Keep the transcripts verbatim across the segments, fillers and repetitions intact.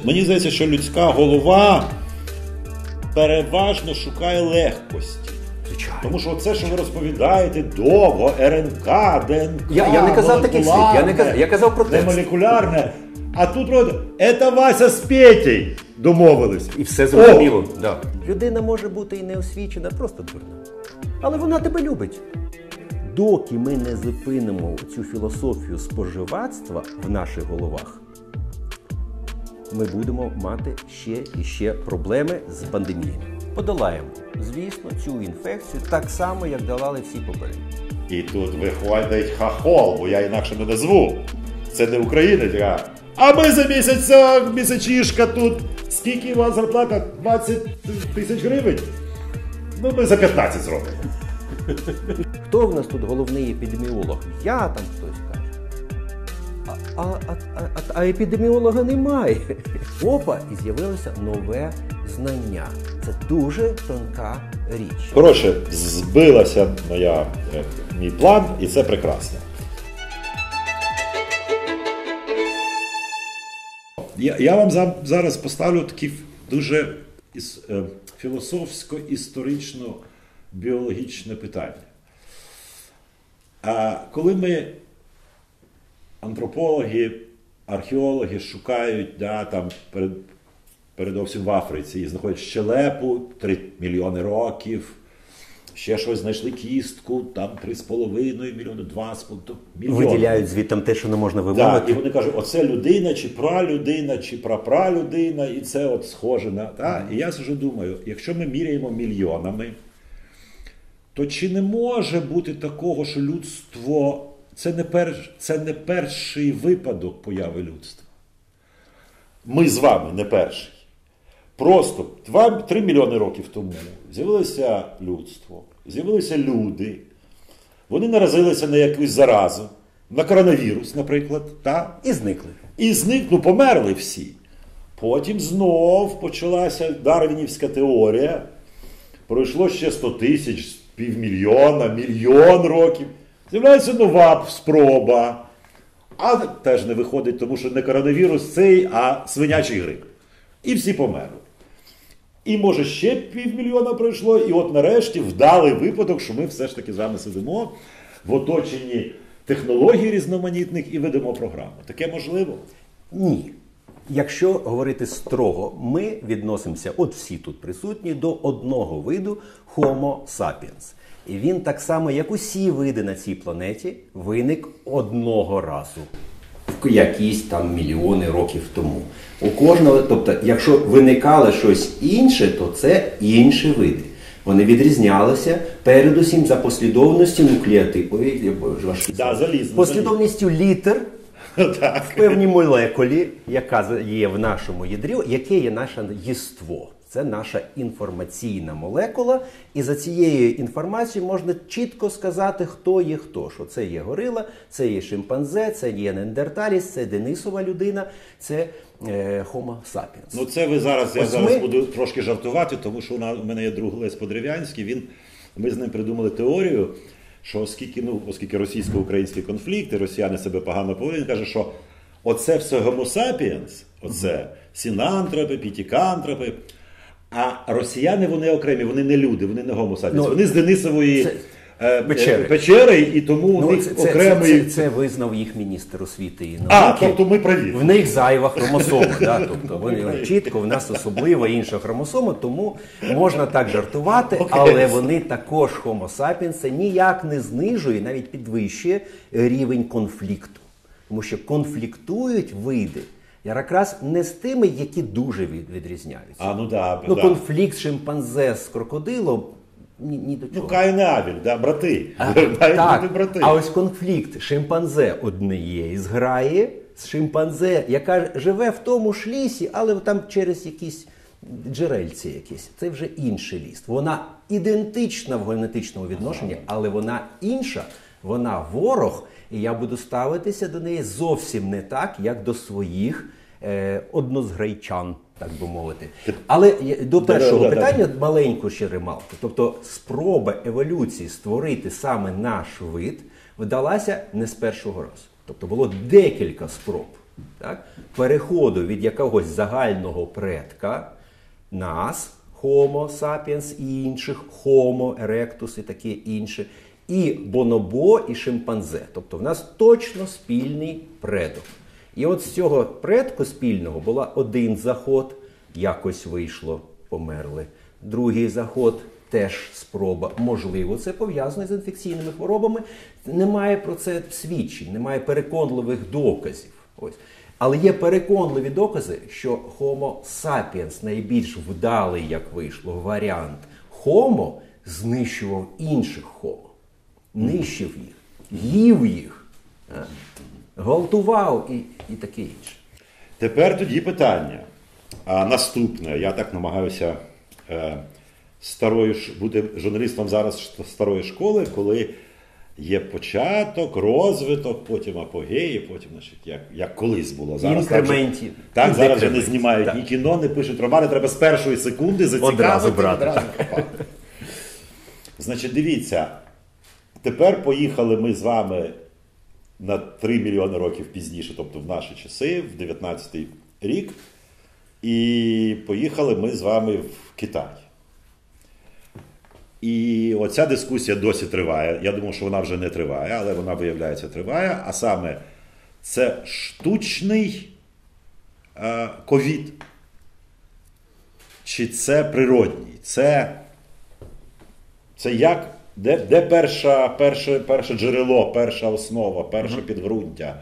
Мені здається, що людська голова переважно шукає легкості. Звичайно. Тому що це, що ви розповідаєте довго, РНК, ДНК, Я, я не казав таких слів, я, не казав, я казав про текст. молекулярне. А тут вроде, це Вася з Петей домовились. І все зрозуміло. Да. Людина може бути і неосвічена, просто дурна. Але вона тебе любить. Доки ми не зупинимо цю філософію споживацтва в наших головах, ми будемо мати ще і ще проблеми з пандемією. Подолаємо, звісно, цю інфекцію так само, як долали всі попередні. І тут виходить хахол, бо я інакше не назву. Це не українець, а... А ми за місяць, місячішка тут. Скільки у вас зарплата? двадцять тисяч гривень? Ну, ми за п'ятнадцять зробимо. Хто в нас тут головний епідеміолог? Я там хтось каже. А, а, а, а, а епідеміолога немає. Опа, і з'явилося нове знання. Це дуже тонка річ. Коротше, збилася моя, мій план, і це прекрасно. Я, я вам за, зараз поставлю такі дуже іс, е, філософсько-історично-біологічне питання. А коли ми, антропологи, археологи, шукають, да, там, перед, передовсім в Африці, і знаходять щелепу три мільйони років, ще щось знайшли кістку, там три з половиною мільйони, два з половиною мільйони. Виділяють звідти те, що не можна вимовити. Так, і вони кажуть, оце людина, чи пралюдина, чи прапралюдина, і це от схоже на... Так? І я вже думаю, якщо ми міряємо мільйонами, то чи не може бути такого, що людство... Це не, перш... це не перший випадок появи людства. Ми з вами не перший. Просто два-три мільйони років тому з'явилося людство, з'явилися люди, вони наразилися на якусь заразу, на коронавірус, наприклад, та? І зникли. І зникли, ну, померли всі. Потім знов почалася дарвінівська теорія, пройшло ще сто тисяч, півмільйона, мільйон років, з'являється нова спроба, а теж не виходить, тому що не коронавірус цей, а свинячий грип. І всі померли. І, може, ще півмільйона пройшло, і от нарешті вдалий випадок, що ми все ж таки з вами сидимо в оточенні технологій різноманітних і ведемо програму. Таке можливо? Ні. Якщо говорити строго, ми відносимося, от всі тут присутні, до одного виду Homo sapiens. І він так само, як усі види на цій планеті, виник одного разу. Якісь там мільйони років тому. У кожного, тобто, якщо виникало щось інше, то це інші види. Вони відрізнялися передусім за послідовністю нуклеотидів. Ой, важкі. Да, залізно, послідовністю літер в певній молекулі, яка є в нашому ядрі, яке є наше єство. Це наша інформаційна молекула, і за цією інформацією можна чітко сказати, хто є хто. Що це є горила, це є шимпанзе, це є неандерталіс, це Денисова людина, це е, Homo sapiens. Ну це ви зараз, я Ось зараз ми... буду трошки жартувати, тому що у мене є друг Лесь Подрев'янський, він, ми з ним придумали теорію, що оскільки, ну, оскільки російсько-український конфлікт, і росіяни себе погано поводять, він каже, що оце все Homo sapiens, оце синантропи, пітікантропи, а росіяни, вони окремі, вони не люди, вони не Homo sapiens, ну, вони з Денисової це, е, печери. печери, і тому ну, у них це, окремий... Це, це, це визнав їх міністр освіти і науки. А, тобто ми праві. В них зайва хромосома, да? Тобто вони чітко, в нас особлива інша хромосома, тому можна так жартувати, okay. Але вони також Homo sapiens, це ніяк не знижує, навіть підвищує рівень конфлікту. Тому що конфліктують види якраз не з тими, які дуже відрізняються. А, ну, да, ну да. Конфлікт шимпанзе з крокодилом ні, ні до чого. Ну, Каїн і Авель, да, брати. А, так, брати. А ось конфлікт шимпанзе однієї зграї з шимпанзе, яка живе в тому ж лісі, але там через якісь джерельці якісь. Це вже інший ліс. Вона ідентична в генетичному відношенні, але вона інша, вона ворог. І я буду ставитися до неї зовсім не так, як до своїх е, однозграйчан, так би мовити. Але до першого да, да, питання да. маленьку ще ремарку. Тобто спроба еволюції створити саме наш вид вдалася не з першого разу. Тобто було декілька спроб. Так? Переходу від якогось загального предка, нас, Homo sapiens і інших, Homo erectus і таке інше, і бонобо, і шимпанзе. Тобто в нас точно спільний предок. І от з цього предку спільного була один заход, якось вийшло, померли. Другий заход, теж спроба. Можливо, це пов'язано з інфекційними хворобами. Немає про це свідчень, немає переконливих доказів. Ось. Але є переконливі докази, що Homo sapiens, найбільш вдалий, як вийшло, варіант Homo, знищував інших Homo. Нищив їх, їв їх, гвалтував і, і таке інше. Тепер тоді питання. А наступне, я так намагаюся е, старою, бути журналістом зараз старої школи, коли є початок, розвиток, потім апогеї, потім, значить, як, як колись було. Зараз інкрементів. Так, так зараз вже не знімають так. ні кіно, не пишуть романи, треба з першої секунди зацікавити. Одразу брати. Одразу Значить, дивіться, тепер поїхали ми з вами на три мільйони років пізніше, тобто в наші часи, в дев'ятнадцятий рік, і поїхали ми з вами в Китай. І оця дискусія досі триває. Я думав, що вона вже не триває, але вона, виявляється, триває. А саме, це штучний е, ковід. Чи це природній? Це, це як, де, де перша, перше, перше джерело, перша основа, перше uh-huh. підґрунтя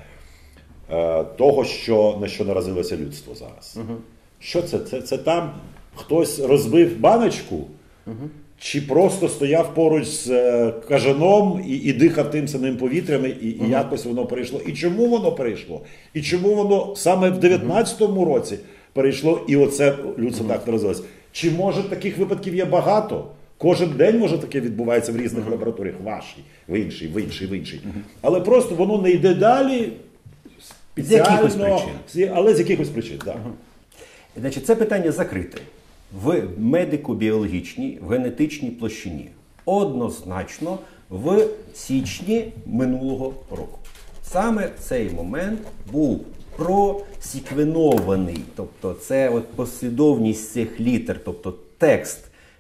е, того, що, на що наразилося людство зараз? Uh-huh. Що це? Це? Це там хтось розбив баночку? Uh-huh. Чи просто стояв поруч з е, кажаном і, і дихав тим самим повітрям, і, і uh-huh. якось воно перейшло? І чому воно перейшло? І чому воно саме в дев'ятнадцятому uh-huh. році перейшло, і оце людство uh-huh. так наразилося? Чи, може, таких випадків є багато? Кожен день, може, таке відбувається в різних uh-huh. лабораторіях. Вашій, в іншій, в іншій, в іншій. Uh-huh. Але просто воно не йде далі спеціально. З якихось причин. Але з якихось причин, так. Uh-huh. Значить, це питання закрите. В медико-біологічній, в генетичній площині. Однозначно в січні минулого року. Саме в цей момент був просіквенований, тобто це от послідовність цих літер, тобто текст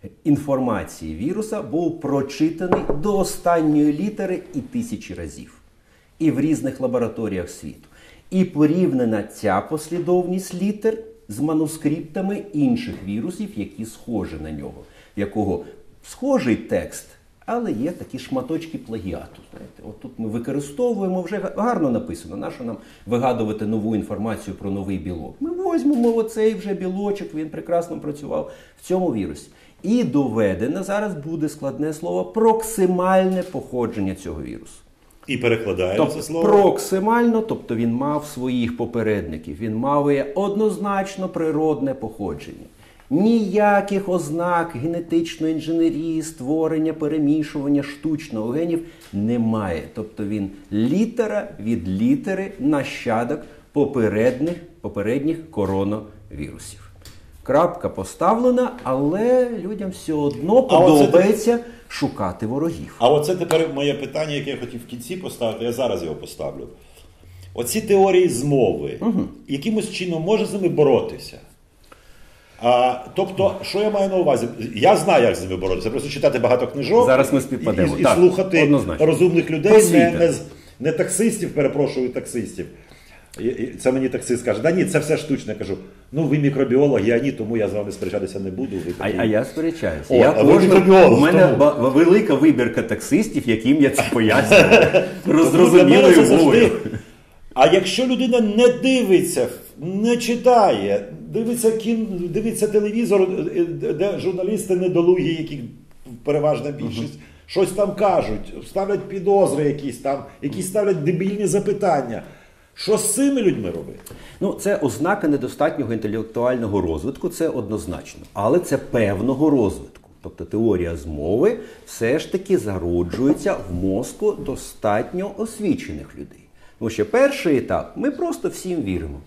інформації віруса був прочитаний до останньої літери і тисячі разів. І в різних лабораторіях світу. І порівняна ця послідовність літер з манускриптами інших вірусів, які схожі на нього. Якого схожий текст, але є такі шматочки плагіату. Знаєте, от тут ми використовуємо, вже гарно написано, нащо нам вигадувати нову інформацію про новий білок. Ми візьмемо оцей вже білочок, він прекрасно працював в цьому вірусі. І доведено, зараз буде складне слово, проксимальне походження цього вірусу. І перекладає тобто, це слово? Проксимально, тобто він мав своїх попередників, він мав однозначно природне походження. Ніяких ознак генетичної інженерії, створення, перемішування штучного генів немає. Тобто він літера від літери нащадок попередніх, попередніх коронавірусів. Крапка поставлена, але людям все одно подобається це... шукати ворогів. А оце тепер моє питання, яке я хотів в кінці поставити, я зараз його поставлю. Оці теорії змови, угу. якимось чином може з ними боротися? А, тобто, що я маю на увазі? Я знаю, як з ними боротися. Просто читати багато книжок. Зараз ми співпадемо. І, і, і слухати однозначно. Розумних людей, не, не, не таксистів, перепрошую, таксистів. І, і це мені таксист каже, да ні, це все штучне. Я кажу, ну ви мікробіологи, а ні, тому я з вами сперечатися не буду. Ви а, а я сперечаюся. О, я а кожна, у мене ба- велика вибірка таксистів, яким я це пояснюю. Розрозумілою мовою. А якщо людина не дивиться, не читає, дивиться кін, дивиться телевізор, де журналісти недолугі, які переважна більшість, uh-huh. щось там кажуть, ставлять підозри якісь там, якісь ставлять дебільні запитання. Що з цими людьми робити? Ну, це ознака недостатнього інтелектуального розвитку, це однозначно. Але це певного розвитку. Тобто теорія змови все ж таки зароджується в мозку достатньо освічених людей. Тому що перший етап, ми просто всім віримо.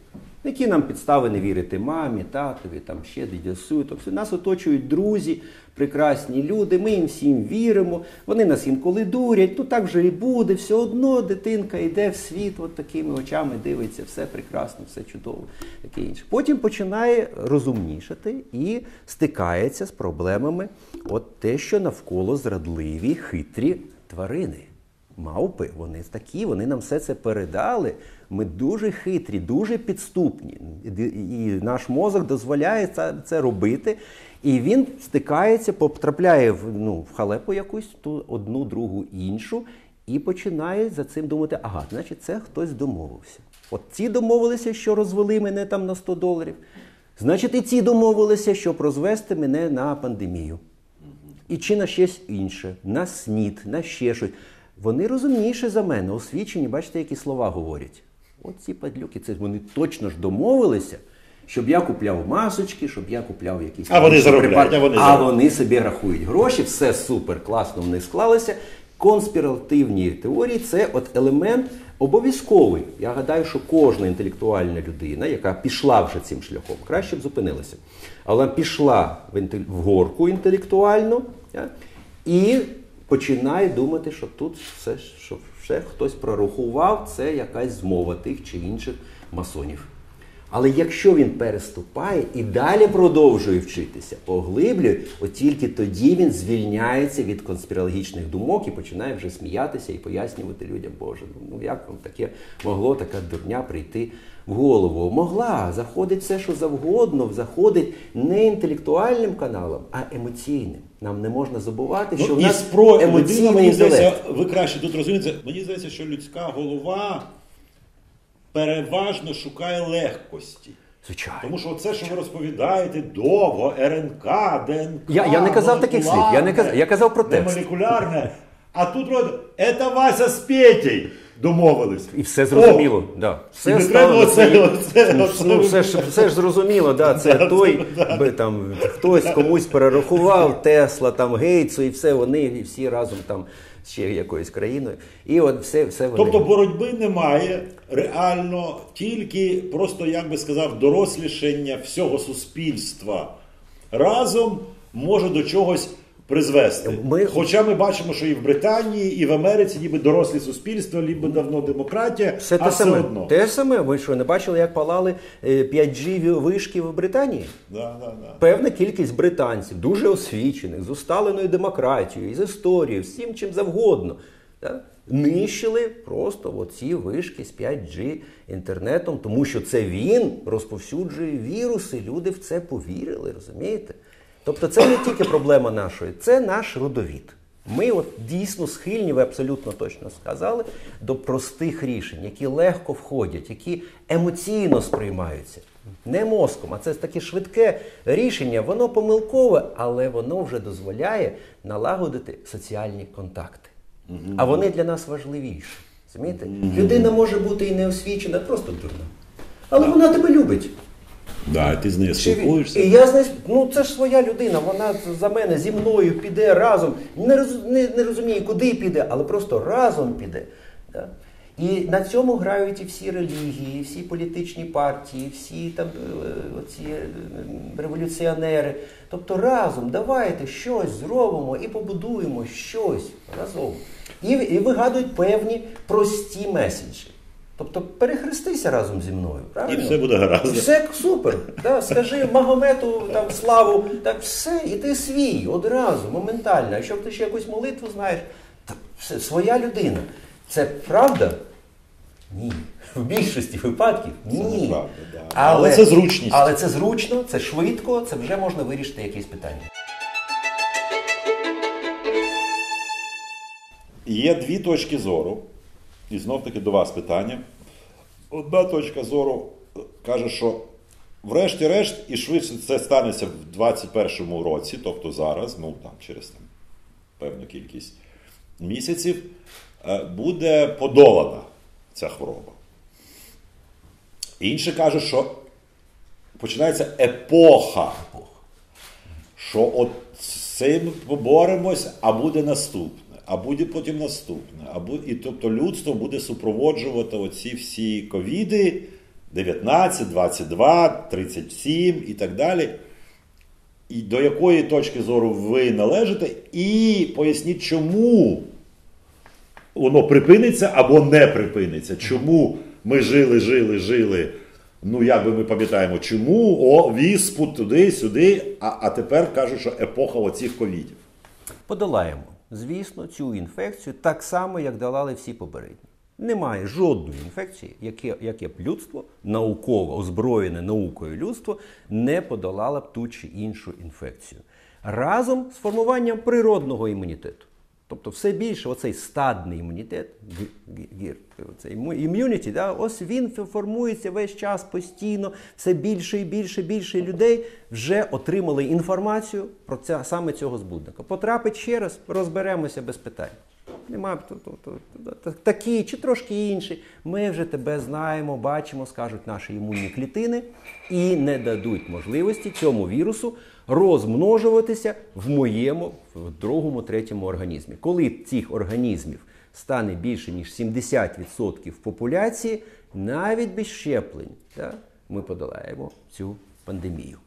Які нам підстави не вірити мамі, татові, там ще дідусю. Тобто нас оточують друзі, прекрасні люди, ми їм всім віримо, вони нас інколи дурять, ну так вже і буде, все одно дитинка йде в світ, от такими очами дивиться, все прекрасно, все чудово, таке інше. Потім починає розумнішати і стикається з проблемами от те, що навколо зрадливі, хитрі тварини. Мавпи, вони такі, вони нам все це передали. Ми дуже хитрі, дуже підступні. І наш мозок дозволяє це, це робити. І він стикається, потрапляє в, ну, в халепу якусь, ту одну, другу, іншу, і починає за цим думати, ага, значить це хтось домовився. От ці домовилися, що розвели мене там на сто доларів. Значить і ці домовилися, щоб розвести мене на пандемію. І чи на щось інше, на снід, на ще щось. Вони розумніші за мене, освічені, бачите, які слова говорять. От ці падлюки, це вони точно ж домовилися, щоб я купляв масочки, щоб я купляв якісь... А вони заробляють, а вони А вони собі рахують гроші, все супер, класно в них склалося. Конспіративні теорії – це от елемент обов'язковий. Я гадаю, що кожна інтелектуальна людина, яка пішла вже цим шляхом, краще б зупинилася. Але пішла в, інтел... в горку інтелектуальну, ja? І починає думати, що тут все, що все хтось прорахував, це якась змова тих чи інших масонів. Але якщо він переступає і далі продовжує вчитися, поглиблює, от тільки тоді він звільняється від конспірологічних думок і починає вже сміятися і пояснювати людям, Боже, ну як вам таке могло така дурня прийти в голову? Могла, заходить все, що завгодно, заходить не інтелектуальним каналом, а емоційним. Нам не можна забувати, що ну, в нас про... емоційний мені інтелект. Здається, ви краще тут розумієте, мені здається, що людська голова переважно шукає легкості. Звичайно. Тому що це, що ви розповідаєте, довго, РНК, ДНК, Я, я не казав таких слів, я, не казав, я казав про текст. Молекулярне. А тут, це Вася з Петей домовились. І все зрозуміло. О, да. Все, стало, оце, оце, ну, оце, ну, все, ж, все ж зрозуміло, да, це той, би, там, хтось комусь перерахував, Тесла, там, Гейтсу, і все, вони і всі разом там ще якоюсь країною. І от все, все вони... Тобто боротьби немає, реально, тільки просто, як би сказав, дорослішання всього суспільства разом може до чогось призвести. Ми... Хоча ми бачимо, що і в Британії, і в Америці ніби дорослі суспільства, ніби давно демократія, все а те все саме. одно. Те саме, ви що, не бачили, як палали п'ять джі вишки в Британії? Да, да, да. Певна кількість британців, дуже освічених, з усталеною демократією, з історією, всім чим завгодно, да? Нищили просто оці вишки з п'ять джі інтернетом, тому що це він розповсюджує віруси, люди в це повірили, розумієте? Тобто це не тільки проблема нашої, це наш родовід. Ми от дійсно схильні, ви абсолютно точно сказали, до простих рішень, які легко входять, які емоційно сприймаються. Не мозком, а це таке швидке рішення, воно помилкове, але воно вже дозволяє налагодити соціальні контакти. Mm-hmm. А вони для нас важливіші. Розумієте? Mm-hmm. Людина може бути і неосвічена, просто дурна. Але yeah. вона тебе любить. Да, і ти з нею спілкуєшся. І я знаю, ну це ж своя людина, вона за мене, зі мною піде разом, не, роз, не, не розуміє, куди піде, але просто разом піде. Да? І на цьому грають і всі релігії, і всі політичні партії, всі там оці революціонери. Тобто разом давайте щось зробимо і побудуємо щось разом. І, і вигадують певні прості меседжі. Тобто перехрестися разом зі мною, правильно? І все буде гаразд. І все супер. Да, скажи Магомету там, славу, так все, і ти свій, одразу, моментально. А якщо ти ще якусь молитву знаєш, то все, своя людина. Це правда? Ні. В більшості випадків ні. Це неправда, да. але, але це зручність. Але це зручно, це швидко, це вже можна вирішити якісь питання. Є дві точки зору. І знов-таки до вас питання. Одна точка зору каже, що врешті-решт, і швидше це станеться в двадцять першому році, тобто зараз, ну там через там, певну кількість місяців, буде подолана ця хвороба. Інші кажуть, що починається епоха, що от з цим поборемось, а буде наступне. А буде потім наступне. А буде, і тобто людство буде супроводжувати оці всі ковіди дев'ятнадцять, двадцять два, тридцять сім і так далі. І до якої точки зору ви належите, і поясніть, чому воно припиниться або не припиниться. Чому ми жили, жили, жили, ну як би ми пам'ятаємо, чому, о, віспу, туди, сюди, а, а тепер кажуть, що епоха оцих ковідів. Подолаємо, звісно, цю інфекцію так само, як долали всі попередні. Немає жодної інфекції, яке, яке б людство, науково, озброєне наукою людство, не подолало б ту чи іншу інфекцію. Разом з формуванням природного імунітету. Тобто все більше оцей стадний імунітет, цей ім'юніті, да, ось він формується весь час постійно, все більше і більше, більше людей вже отримали інформацію про це, саме цього збудника. Потрапить ще раз, розберемося без питань. Немає такі чи трошки інші. Ми вже тебе знаємо, бачимо, скажуть наші імунні клітини і не дадуть можливості цьому вірусу розмножуватися в моєму, в другому, третьому організмі. Коли цих організмів стане більше, ніж сімдесят відсотків популяції, навіть без щеплень, да, ми подолаємо цю пандемію.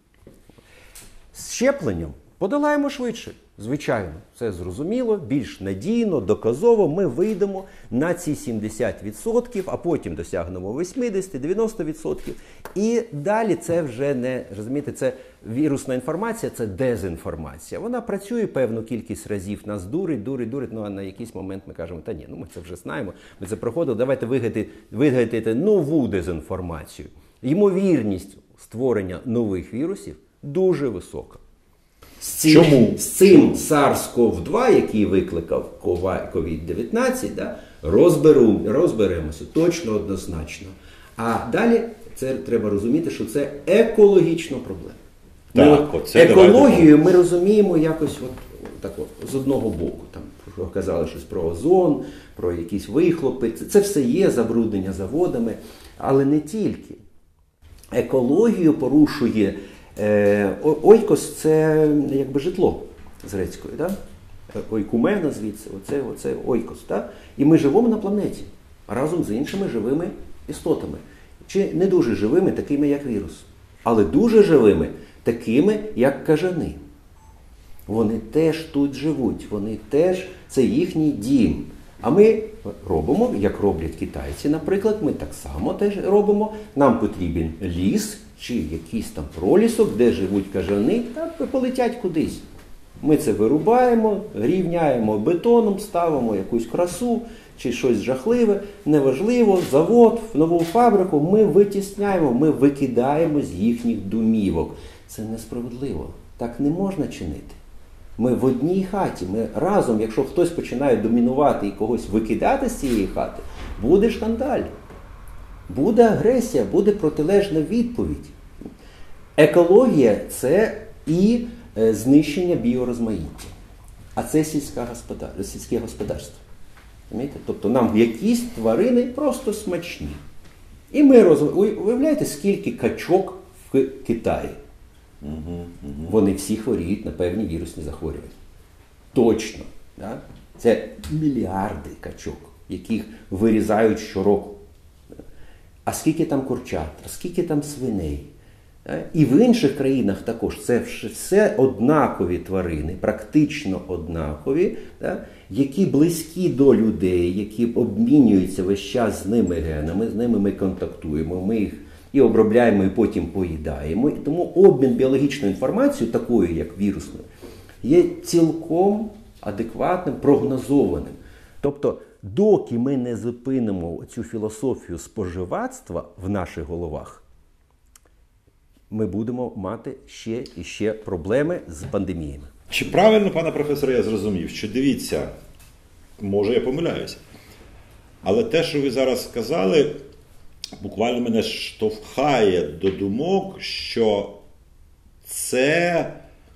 З щепленням подолаємо швидше. Звичайно, це зрозуміло, більш надійно, доказово ми вийдемо на ці сімдесят відсотків, а потім досягнемо вісімдесят-дев'яносто відсотків. І далі це вже не, розумієте, це вірусна інформація, це дезінформація. Вона працює певну кількість разів, нас дурить, дурить, дурить, ну а на якийсь момент ми кажемо, та ні, ну ми це вже знаємо, ми це проходили, давайте вигадати, вигадати нову дезінформацію. Ймовірність створення нових вірусів дуже висока. З цим, Чому? З цим сарс ков два, який викликав ковід дев'ятнадцять, да, розберу, розберемося точно, однозначно. А далі це треба розуміти, що це екологічна проблема. Так, ми, оце екологію ми розуміємо якось от, так от, з одного боку. Там казали щось про озон, про якісь вихлопи. Це, це все є забруднення заводами, але не тільки. Екологію порушує ойкос – це якби житло з грецької, да? Ойкумена звідси, оце, оце ойкос. Да? І ми живемо на планеті разом з іншими живими істотами. Чи не дуже живими, такими як вірус, але дуже живими, такими як кажани. Вони теж тут живуть, вони теж, це їхній дім. А ми робимо, як роблять китайці, наприклад, ми так само теж робимо. Нам потрібен ліс, чи якийсь там пролісок, де живуть кажани, та полетять кудись. Ми це вирубаємо, рівняємо бетоном, ставимо якусь красу, чи щось жахливе, неважливо, завод, нову фабрику, ми витісняємо, ми викидаємо з їхніх домівок. Це несправедливо. Так не можна чинити. Ми в одній хаті, ми разом, якщо хтось починає домінувати і когось викидати з цієї хати, буде шкандаль. Буде агресія, буде протилежна відповідь. Екологія – це і е, знищення біорозмаїття. А це сільська господар... сільське господарство. Розумієте? Тобто нам якісь тварини просто смачні. І ми роз... Уявляєте, скільки качок в Китаї? Угу, угу. Вони всі хворіють на певні вірусні захворювання. Точно. Да? Це мільярди качок, яких вирізають щороку. А скільки там курчат, а скільки там свиней. І в інших країнах також це все однакові тварини, практично однакові, які близькі до людей, які обмінюються весь час з ними генами, з ними ми контактуємо, ми їх і обробляємо, і потім поїдаємо. І тому обмін біологічною інформацією, такою як вірусною, є цілком адекватним, прогнозованим. Тобто, доки ми не зупинимо цю філософію споживацтва в наших головах, ми будемо мати ще і ще проблеми з пандеміями. Чи правильно, пане професоре, я зрозумів, що дивіться, може я помиляюся, але те, що ви зараз сказали, буквально мене штовхає до думок, що це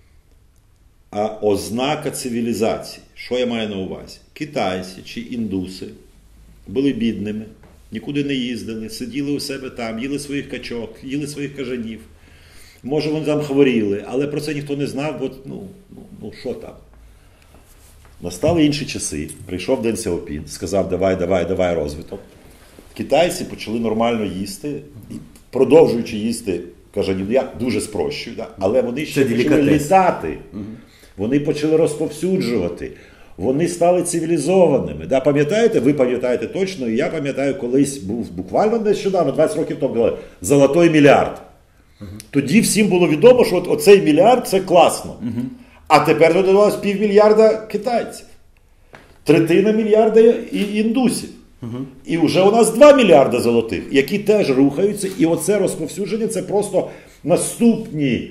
ознака цивілізації. Що я маю на увазі? Китайці чи індуси були бідними, нікуди не їздили, сиділи у себе там, їли своїх качок, їли своїх кажанів. Може, вони там хворіли, але про це ніхто не знав, бо, ну, ну, ну що там. Настали інші часи, прийшов Ден Сяопін, сказав, давай, давай, давай розвиток. Китайці почали нормально їсти, і продовжуючи їсти кажанів, я дуже спрощую, да? Але вони ще почали літати, угу. Вони почали розповсюджувати, вони стали цивілізованими. Да? Пам'ятаєте, ви пам'ятаєте точно, і я пам'ятаю, колись був буквально нещодавно, двадцять років тому, було золотий мільярд. Угу. Тоді всім було відомо, що от оцей мільярд – це класно. Угу. А тепер додавалось півмільярда китайців, третина мільярда і індусів. Угу. І вже у нас два мільярда золотих, які теж рухаються. І оце розповсюдження – це просто наступні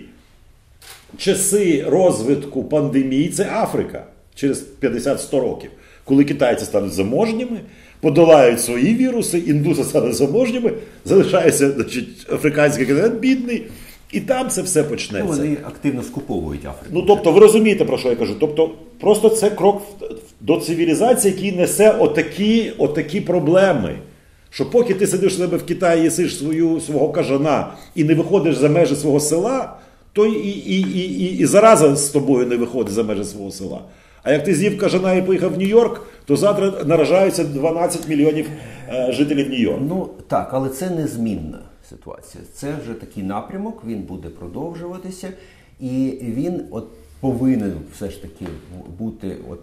часи розвитку пандемії. Це Африка через п'ятдесят-сто років. Коли китайці стануть заможніми, подолають свої віруси, індуси стануть заможніми, залишається, значить, африканський континент бідний. І там це все почнеться. Ну, вони активно скуповують Африку. Ну, тобто, ви розумієте, про що я кажу. Тобто, просто це крок до цивілізації, який несе отакі, отакі проблеми. Що поки ти сидиш у себе в Китаї, їсиш свою, свого кажана і не виходиш за межі свого села, то і, і, і, і, і зараза з тобою не виходить за межі свого села. А як ти з'їв кажана і поїхав в Нью-Йорк, то завтра наражаються дванадцять мільйонів е, жителів Нью-Йорку. Ну, так, але це незмінна ситуація. Це вже такий напрямок, він буде продовжуватися, і він от повинен все ж таки бути, от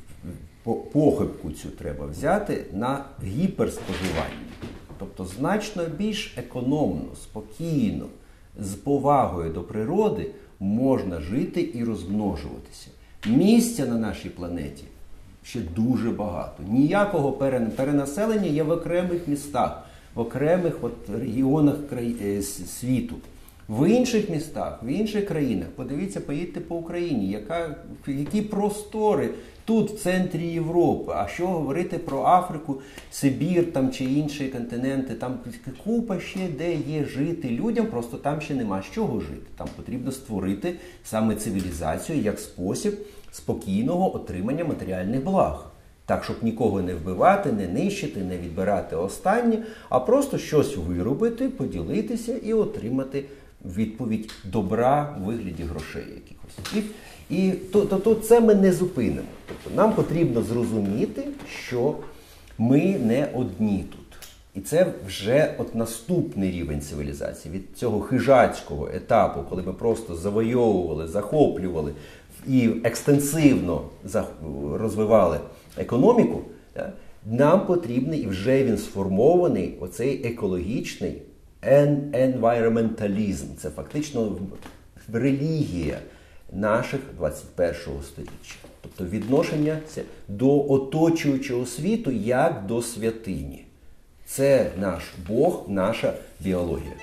похибку цю треба взяти на гіперспоживання. Тобто значно більш економно, спокійно, з повагою до природи можна жити і розмножуватися. Місця на нашій планеті ще дуже багато. Ніякого перенаселення є в окремих містах, в окремих от регіонах світу. В інших містах, в інших країнах, подивіться, поїдьте по Україні, яка, які простори тут, в центрі Європи. А що говорити про Африку, Сибір там, чи інші континенти, там купа ще де є жити людям, просто там ще нема з чого жити. Там потрібно створити саме цивілізацію як спосіб спокійного отримання матеріальних благ. Так, щоб нікого не вбивати, не нищити, не відбирати останнє, а просто щось виробити, поділитися і отримати відповідь добра в вигляді грошей якихось. І, і то, то, то це ми не зупинимо. Тобто нам потрібно зрозуміти, що ми не одні тут. І це вже от наступний рівень цивілізації. Від цього хижацького етапу, коли ми просто завойовували, захоплювали і екстенсивно розвивали економіку, нам потрібний, і вже він сформований, оцей екологічний енвайроменталізм. Це фактично релігія наших двадцять першого століття. Тобто відношення до оточуючого світу як до святині. Це наш Бог, наша біологія.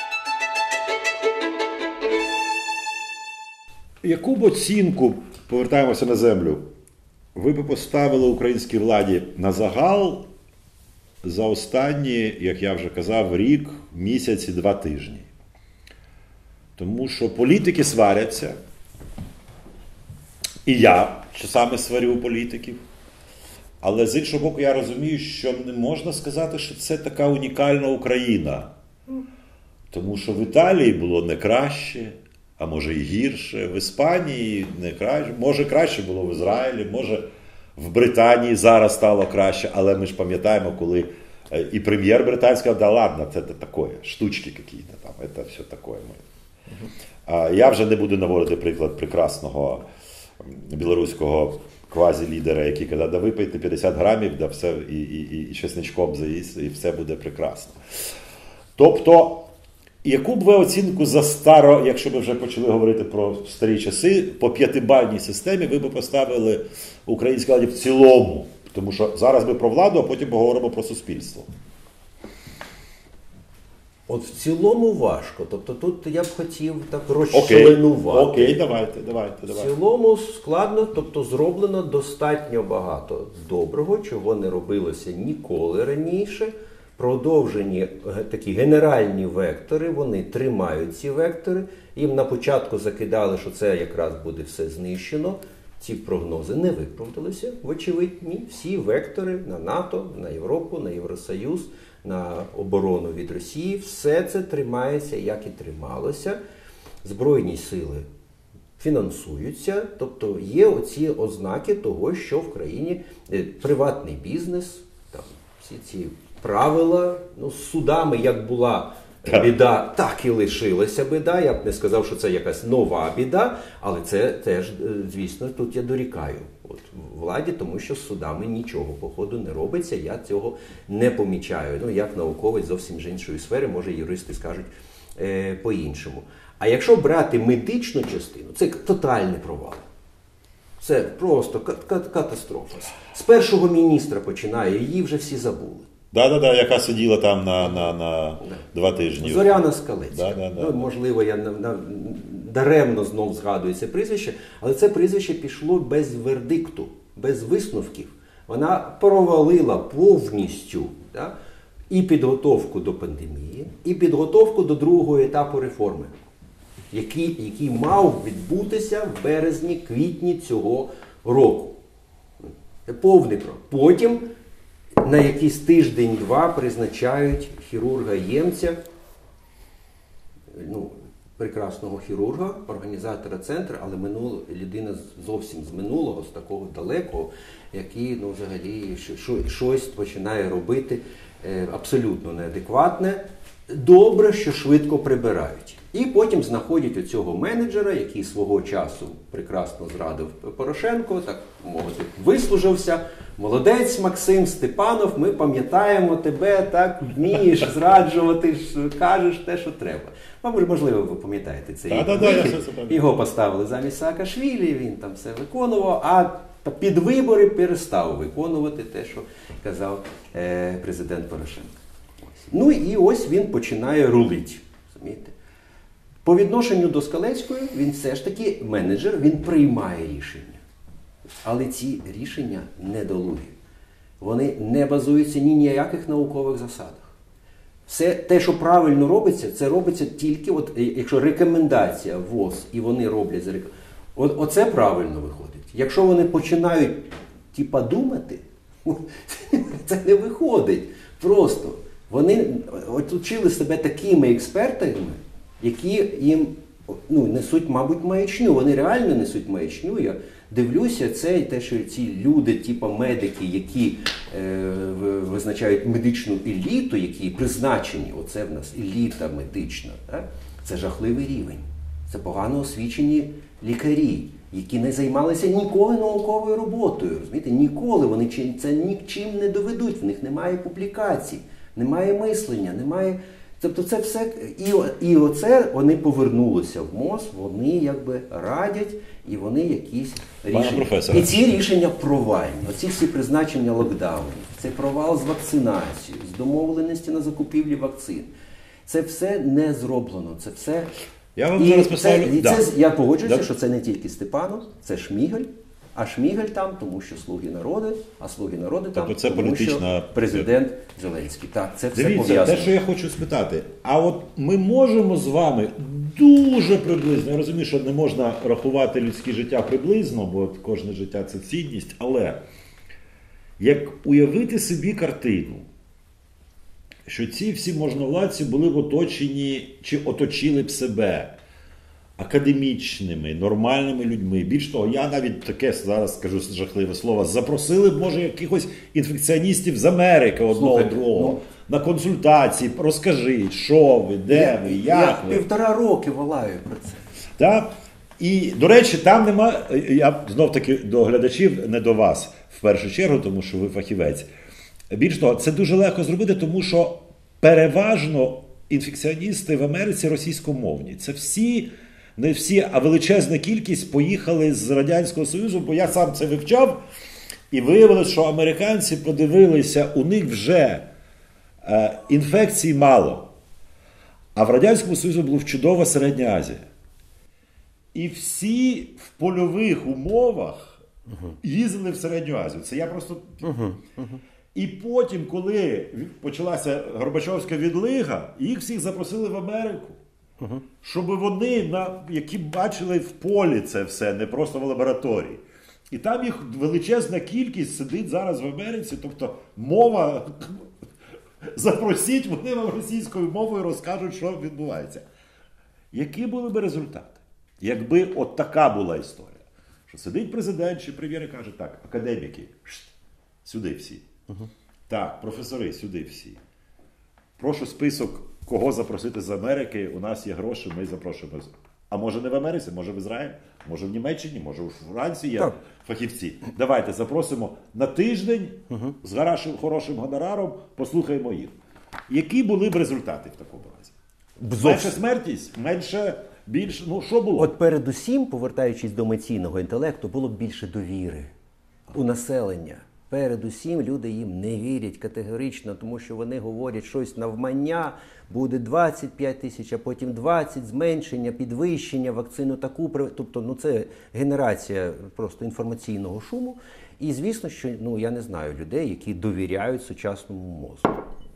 Яку б оцінку, повертаємося на землю, ви б поставили українській владі на загал за останні, як я вже казав, рік, місяць і два тижні? Тому що політики сваряться, і я часами сварю політиків, але з іншого боку я розумію, що не можна сказати, що це така унікальна Україна. Тому що в Італії було не краще, а може і гірше, в Іспанії не краще, може краще було в Ізраїлі, може в Британії зараз стало краще, але ми ж пам'ятаємо, коли і прем'єр британський сказав, да ладно, це таке, штучки якісь там, це все таке. А я вже не буду наводити приклад прекрасного білоруського квазі-лідера, який казав, да випийте п'ятдесят грамів, да все, і, і, і чесничком заїсть, і все буде прекрасно. Тобто, яку б ви оцінку за старо, якщо ми вже почали говорити про старі часи, по п'ятибальній системі ви б поставили українській владі в цілому? Тому що зараз ми про владу, а потім поговоримо про суспільство. От в цілому важко. Тобто тут я б хотів так розчленувати. Окей, окей, давайте, давайте, давайте. В цілому складно, тобто зроблено достатньо багато доброго, чого не робилося ніколи раніше. Продовжені такі генеральні вектори, вони тримають ці вектори. Їм на початку закидали, що це якраз буде все знищено. Ці прогнози не виправдалися, вочевидь, ні. Всі вектори на НАТО, на Європу, на Євросоюз, на оборону від Росії, все це тримається, як і трималося. Збройні сили фінансуються, тобто є оці ознаки того, що в країні приватний бізнес, там, всі ці правила, ну, з судами, як була Біда так і лишилася біда, я б не сказав, що це якась нова біда, але це теж, звісно, тут я дорікаю от, владі, тому що з судами нічого, походу, не робиться, я цього не помічаю. Ну, як науковець зовсім з іншої сфери, може юристи скажуть е, по-іншому. А якщо брати медичну частину, це тотальний провал. Це просто катастрофа. З першого міністра починає, її вже всі забули. Да-да-да, яка сиділа там на, на, на да. два тижні. Зоряна Скалецька. Да, да, да. Ну, можливо, я на, на, даремно знов згадую це прізвище, але це прізвище пішло без вердикту, без висновків. Вона провалила повністю да, і підготовку до пандемії, і підготовку до другого етапу реформи, який, який мав відбутися в березні-квітні цього року. Повний про. Потім на якийсь тиждень-два призначають хірурга-ємця, ну, прекрасного хірурга, організатора центру, але минуло, людина зовсім з минулого, з такого далекого, який, ну, взагалі, щось починає робити е, абсолютно неадекватне. Добре, що швидко прибирають. І потім знаходять оцього менеджера, який свого часу прекрасно зрадив Порошенко, так мовити, вислужився. Молодець, Максим Степанов, ми пам'ятаємо тебе, так, вмієш зраджувати, кажеш те, що треба. Можливо, ви пам'ятаєте цей да, да, да, його поставили замість Саакашвілі, він там все виконував, а під вибори перестав виконувати те, що казав е, президент Порошенко. Ну і ось він починає рулити. Розумієте? По відношенню до Скалецької він все ж таки менеджер, він приймає рішення. Але ці рішення недолугі. Вони не базуються ні на яких наукових засадах. Все те, що правильно робиться, це робиться тільки, от, якщо рекомендація ВОЗ, і вони роблять за рекомендацію. От, оце правильно виходить. Якщо вони починають типа думати, це не виходить. Просто. Вони оточили себе такими експертами, які їм ну, несуть, мабуть, маячню. Вони реально несуть маячню. Я дивлюся, це і те, що ці люди, типу медики, які е, визначають медичну еліту, які призначені, оце в нас еліта медична, так? Це жахливий рівень. Це погано освічені лікарі, які не займалися ніколи науковою роботою. Розумієте? Ніколи вони це нічим не доведуть, в них немає публікацій. Немає мислення, немає... Тобто це все... І, і оце вони повернулися в МОЗ, вони якби радять, і вони якісь рішення... І ці рішення провальні. Оці всі призначення локдаунів, це провал з вакцинацією, з домовленості на закупівлі вакцин. Це все не зроблено, це все... Я вам зараз поставлю... І це, я погоджуюся, да. що це не тільки Степанов, це Шмигаль. А Шмигаль там, тому що «Слуги народу», а «Слуги народу» там, тобто це тому політична... що президент Зеленський. Так, це все Дивіться, пов'язано. те, що я хочу спитати, а от ми можемо з вами дуже приблизно, я розумію, що не можна рахувати людське життя приблизно, бо кожне життя – це цінність, але як уявити собі картину, що ці всі можновладці були б оточені, чи оточили б себе академічними, нормальними людьми. Більш того, я навіть таке зараз скажу жахливе слово, запросили б, може, якихось інфекціоністів з Америки одного Слухайте, другого ну, на консультації, розкажіть, що ви, де я, ви, як я ви. Я півтора роки волаю про це. Так? І, до речі, там нема, я знов-таки до глядачів, не до вас в першу чергу, тому що ви фахівець. Більш того, це дуже легко зробити, тому що переважно інфекціоністи в Америці російськомовні. Це всі, не всі, а величезна кількість поїхали з Радянського Союзу, бо я сам це вивчав, і виявилось, що американці подивилися, у них вже е, інфекцій мало. А в Радянському Союзі була чудова Середня Азія. І всі в польових умовах їздили в Середню Азію. Це я просто... І потім, коли почалася Горбачовська відлига, їх всіх запросили в Америку. Uh-huh. Щоб вони, на, які бачили в полі це все, не просто в лабораторії. І там їх величезна кількість сидить зараз в Америці, тобто мова, запросіть, вони вам російською мовою розкажуть, що відбувається. Які були б результати? Якби от така була історія, що сидить президент чи прем'єр і каже, так, академіки, сюди всі. Uh-huh. Так, професори, сюди всі. Прошу список кого запросити з Америки, у нас є гроші, ми запрошуємо. А може не в Америці, може в Ізраїлі, може в Німеччині, може у Франції є так. фахівці. Давайте запросимо на тиждень угу. з хорошим, хорошим гонораром, послухаємо їх. Які були б результати в такому разі? Зовсім. Менше смертність, менше, більше, ну що було? От передусім, повертаючись до емоційного інтелекту, було б більше довіри у населення. Передусім люди їм не вірять категорично, тому що вони говорять щось навмання, буде двадцять п'ять тисяч, а потім двадцять, зменшення, підвищення, вакцину таку. Тобто, ну це генерація просто інформаційного шуму. І звісно, що, ну я не знаю людей, які довіряють сучасному мозку.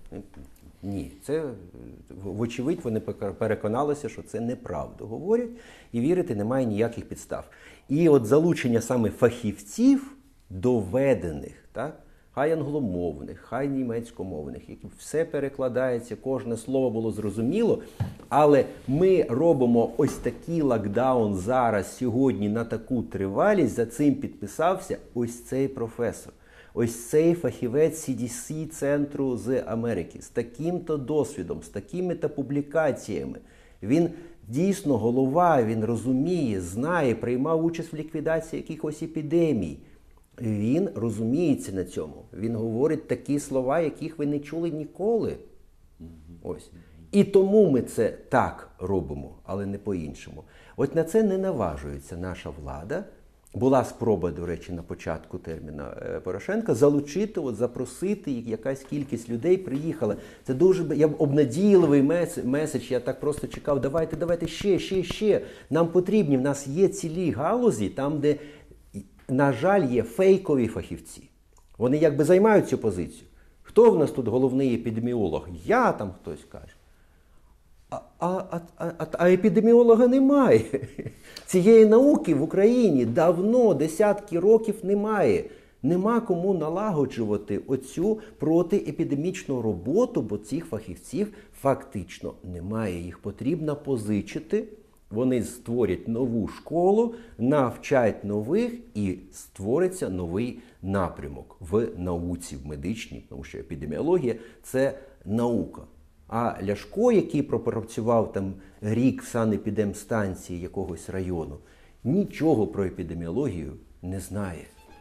Ні, це, вочевидь, вони переконалися, що це неправду говорять, і вірити немає ніяких підстав. І от залучення саме фахівців, доведених, так? Хай англомовних, хай німецькомовних, які все перекладається, кожне слово було зрозуміло, але ми робимо ось такий локдаун зараз, сьогодні, на таку тривалість, за цим підписався ось цей професор. Ось цей фахівець сі ді сі-центру з Америки, з таким-то досвідом, з такими-то публікаціями. Він дійсно голова, він розуміє, знає, приймав участь в ліквідації якихось епідемій. Він розуміється на цьому. Він говорить такі слова, яких ви не чули ніколи. Ось. І тому ми це так робимо, але не по-іншому. От на це не наважується наша влада. Була спроба, до речі, на початку терміна Порошенка залучити, от, запросити, якась кількість людей приїхала. Це дуже я, обнадійливий меседж, я так просто чекав, давайте, давайте ще, ще, ще. Нам потрібні, в нас є цілі галузі, там, де, на жаль, є фейкові фахівці. Вони якби займають цю позицію. Хто в нас тут головний епідеміолог? Я там хтось каже. А, а, а, а, а епідеміолога немає. Цієї науки в Україні давно, десятки років немає. Нема кому налагоджувати оцю протиепідемічну роботу, бо цих фахівців фактично немає. Їх потрібно позичити. Вони створять нову школу, навчать нових і створиться новий напрямок в науці, в медичній, тому що епідеміологія – це наука. А Ляшко, який пропрацював там рік в санепідемстанції якогось району, нічого про епідеміологію не знає.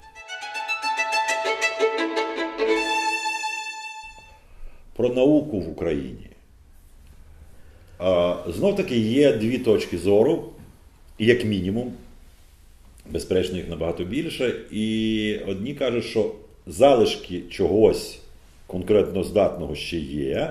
Про науку в Україні. Знов-таки є дві точки зору, як мінімум, безперечно їх набагато більше, і одні кажуть, що залишки чогось конкретно здатного ще є,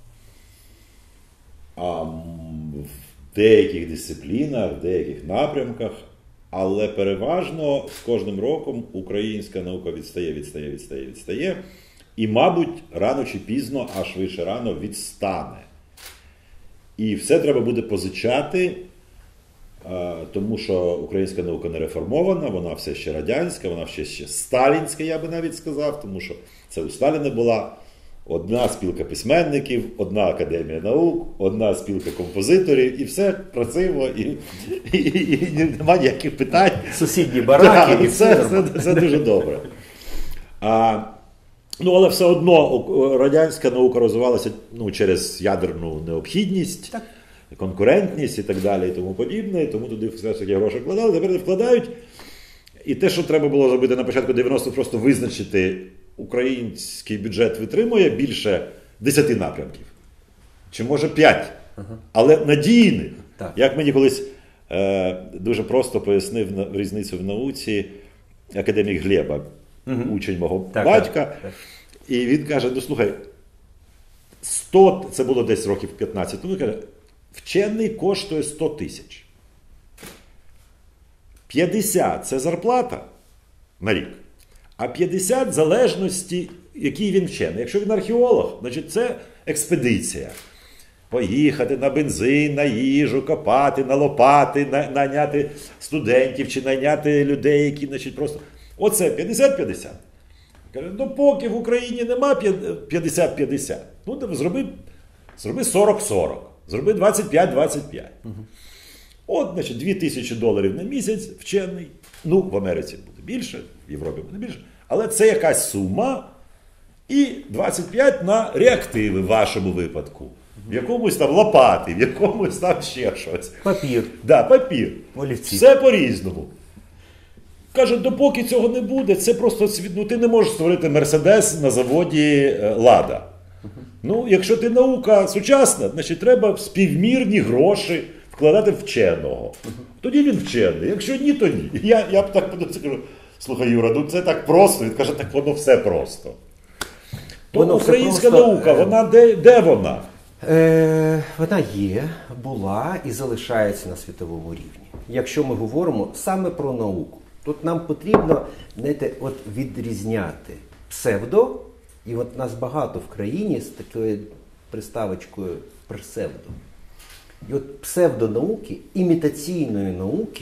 а в деяких дисциплінах, в деяких напрямках, але переважно з кожним роком українська наука відстає, відстає, відстає, відстає, і, мабуть, рано чи пізно, а швидше рано, відстане. І все треба буде позичати, тому що українська наука не реформована, вона все ще радянська, вона все ще сталінська, я би навіть сказав, тому що це у Сталіна була одна спілка письменників, одна академія наук, одна спілка композиторів, і все красиво, і, і, і, і немає ніяких питань. Сусідні бараки. Так, і все, все, все дуже добре. А, ну, але все одно радянська наука розвивалася ну, через ядерну необхідність, так. конкурентність і так далі, і тому подібне, і тому туди все ж таки гроші вкладали, тепер не вкладають. І те, що треба було зробити на початку дев'яностих, просто визначити, український бюджет витримує більше десяти напрямків. Чи може п'ять. Ага. Але надійних. Так. Як мені колись е, дуже просто пояснив на, різницю в науці академік Глеба, угу. учень мого так, батька. Так, так. І він каже, ну слухай, сто, це було десь років п'ятнадцять, тому він каже, вчений коштує сто тисяч. п'ятдесят – це зарплата на рік. А п'ятдесят – в залежності, який він вчений. Якщо він археолог, значить це експедиція. Поїхати на бензин, на їжу, копати, на лопати, найняти студентів чи найняти людей, які, значить, просто... Оце п'ятдесят п'ятдесят. Каже, ну поки в Україні нема п'ятдесят п'ятдесят, ну зроби, зроби сорок сорок, зроби двадцять п'ять двадцять п'ять. Угу. От, значить, дві тисячі доларів на місяць вчений. Ну, в Америці буде більше, в Європі буде більше. Але це якась сума. І двадцять п'ять на реактиви в вашому випадку. в якомусь там лопати, в якомусь там ще щось. Папір. Да, папір. Олівці. Все по-різному. Каже, допоки цього не буде, це просто, ну, ти не можеш створити Мерседес на заводі Лада. Ну, якщо ти наука сучасна, значить треба співмірні гроші вкладати в вченого. Тоді він вчений, якщо ні, то ні. Я, я б так подумав, кажу, слухай, Юра, ну це так просто. Він каже, так воно все просто. То воно українська просто... наука, вона де, де вона? Е, вона є, була і залишається на світовому рівні. Якщо ми говоримо саме про науку, тут нам потрібно, знаєте, от відрізняти псевдо, і от нас багато в країні з такою приставочкою псевдо. І от псевдонауки, імітаційної науки,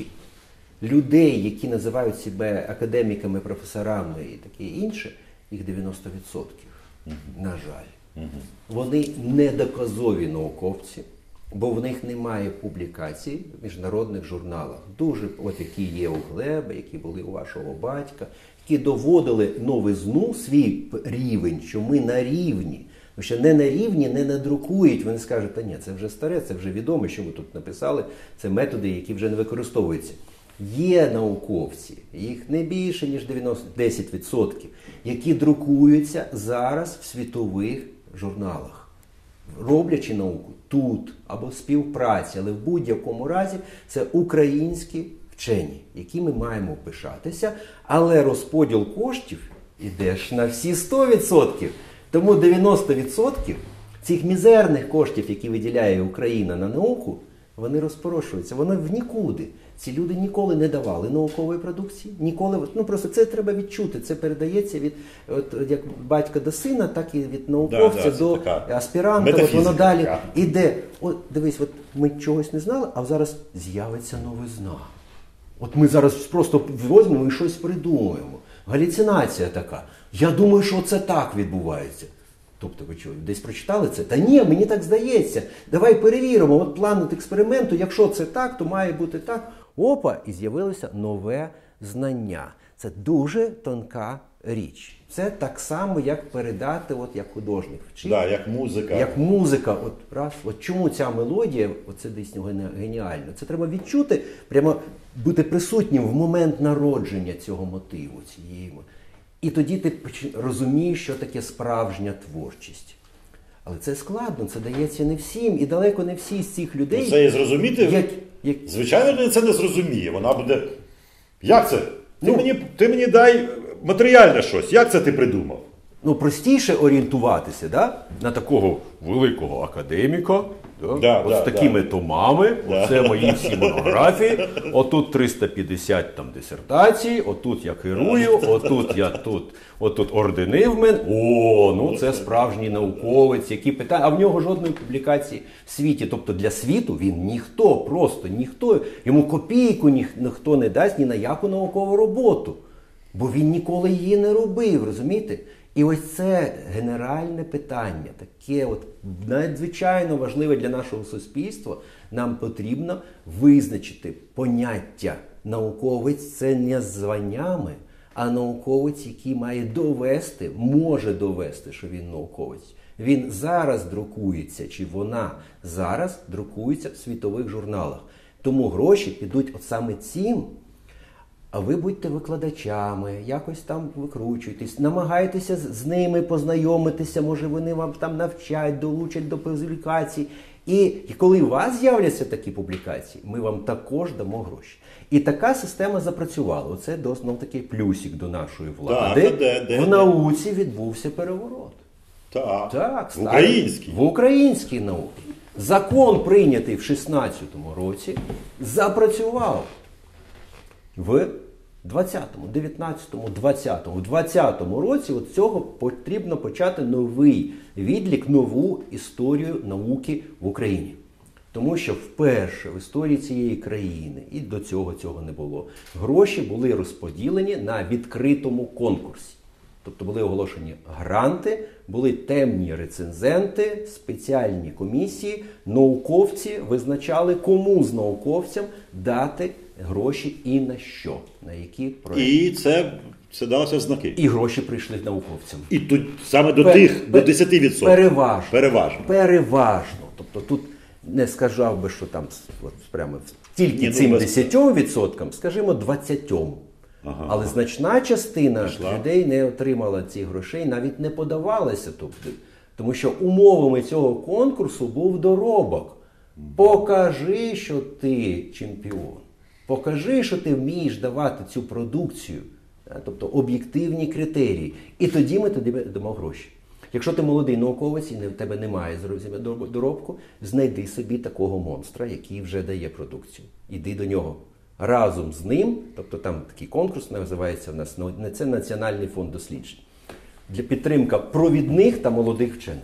людей, які називають себе академіками, професорами і таке інше, їх дев'яносто відсотків, mm-hmm. на жаль. Mm-hmm. Вони недоказові науковці, бо в них немає публікацій в міжнародних журналах. Дуже, от які є у Глеба, які були у вашого батька, які доводили новизну, свій рівень, що ми на рівні. Тому що не на рівні, не надрукують. Вони скажуть, та ні, це вже старе, це вже відомо, що ви тут написали. Це методи, які вже не використовуються. Є науковці, їх не більше, ніж дев'яносто десять відсотків, які друкуються зараз в світових журналах, роблячи науку тут, або в співпраці, але в будь-якому разі це українські вчені, які ми маємо пишатися, але розподіл коштів іде ж на всі сто відсотків. Тому дев'яносто відсотків цих мізерних коштів, які виділяє Україна на науку, вони розпорошуються, вони в нікуди. Ці люди ніколи не давали наукової продукції, ніколи, ну просто це треба відчути, це передається від, от, як батька до сина, так і від науковця да, да, до аспіранта, от воно далі іде. От дивись, от ми чогось не знали, а зараз з'явиться новизна. От ми зараз просто візьмемо і щось придумаємо. Галюцинація така. Я думаю, що це так відбувається. Тобто, ви що, десь прочитали це? Та ні, мені так здається. Давай перевіримо, от план експерименту, якщо це так, то має бути так. Опа, і з'явилося нове знання. Це дуже тонка річ. Це так само, як передати, от як художник вчить. Да, як музика. Як музика. От, раз, от чому ця мелодія, оце дійсно геніально. Це треба відчути, прямо бути присутнім в момент народження цього мотиву, цієї. І тоді ти розумієш, що таке справжня творчість. Але це складно, це дається не всім. І далеко не всі з цих людей... Ну, це і зрозуміти? Як, як... Звичайно, людина це не зрозуміє. Вона буде... Як це? Ти, ну, мені, ти мені дай матеріальне щось. Як це ти придумав? Ну, простіше орієнтуватися, да? На такого великого академіка, да? Да, от да, з такими да. томами, Да. оце мої всі монографії, отут триста п'ятдесят там дисертацій, отут я керую, отут я тут, отут ордени в мене. О, ну це справжній науковець, який питає, а в нього жодної публікації в світі. Тобто для світу він ніхто, просто ніхто, йому копійку ні, ніхто не дасть ні на яку наукову роботу. Бо він ніколи її не робив, розумієте? І ось це генеральне питання, таке от надзвичайно важливе для нашого суспільства. Нам потрібно визначити поняття науковець – це не званнями, а науковець, який має довести, може довести, що він науковець. Він зараз друкується, чи вона зараз друкується в світових журналах. Тому гроші підуть от саме цим. А ви будьте викладачами, якось там викручуйтесь, намагайтеся з ними познайомитися, може вони вам там навчать, долучать до публікацій. І коли у вас з'являться такі публікації, ми вам також дамо гроші. І така система запрацювала. Оце знов такий плюсик до нашої влади. Так, де, де, в науці відбувся переворот. Так, так в українській. В українській науці. Закон, прийнятий в шістнадцятому році, запрацював. В двадцятому, дев'ятнадцятому, двадцятому, двадцятому році от цього потрібно почати новий відлік, нову історію науки в Україні. Тому що вперше в історії цієї країни, і до цього цього не було, гроші були розподілені на відкритому конкурсі. Тобто були оголошені гранти, були темні рецензенти, спеціальні комісії, науковці визначали, кому з науковцям дати гроші і на що, на які проекти. І це, це далося знаки. І гроші прийшли науковцям. І тут саме до Пер, тих, пер, до десять відсотків. Переважно. Переважно. Переважно. Тобто тут не сказав би, що там от, прямо тільки Ні, цим ну, десятьом відсоткам, скажімо, двадцятьом. Ага, Але ага. значна частина Пішла. людей не отримала цих грошей, навіть не подавалася туди. Тому що умовами цього конкурсу був доробок. Покажи, що ти чемпіон. Покажи, що ти вмієш давати цю продукцію. Тобто об'єктивні критерії. І тоді ми тобі дамо гроші. Якщо ти молодий науковець і в тебе немає доробку, знайди собі такого монстра, який вже дає продукцію. Іди до нього. Разом з ним, тобто там такий конкурс називається у нас, це Національний фонд досліджень. Для підтримки провідних та молодих вчених.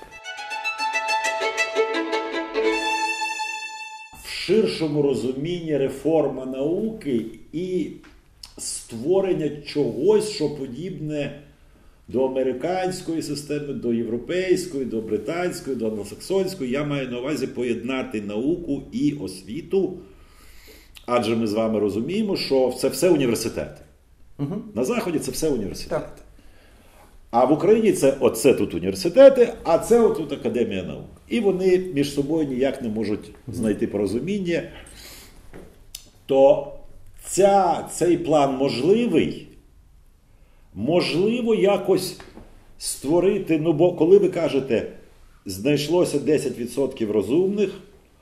В ширшому розумінні реформа науки і створення чогось, що подібне до американської системи, до європейської, до британської, до англосаксонської. Я маю на увазі поєднати науку і освіту, адже ми з вами розуміємо, що це все університети. Угу. На Заході це все університети. Так. А в Україні це оце тут університети, а це отут Академія наук. І вони між собою ніяк не можуть знайти порозуміння. То ця, цей план можливий, можливо якось створити, ну бо коли ви кажете, знайшлося десять відсотків розумних,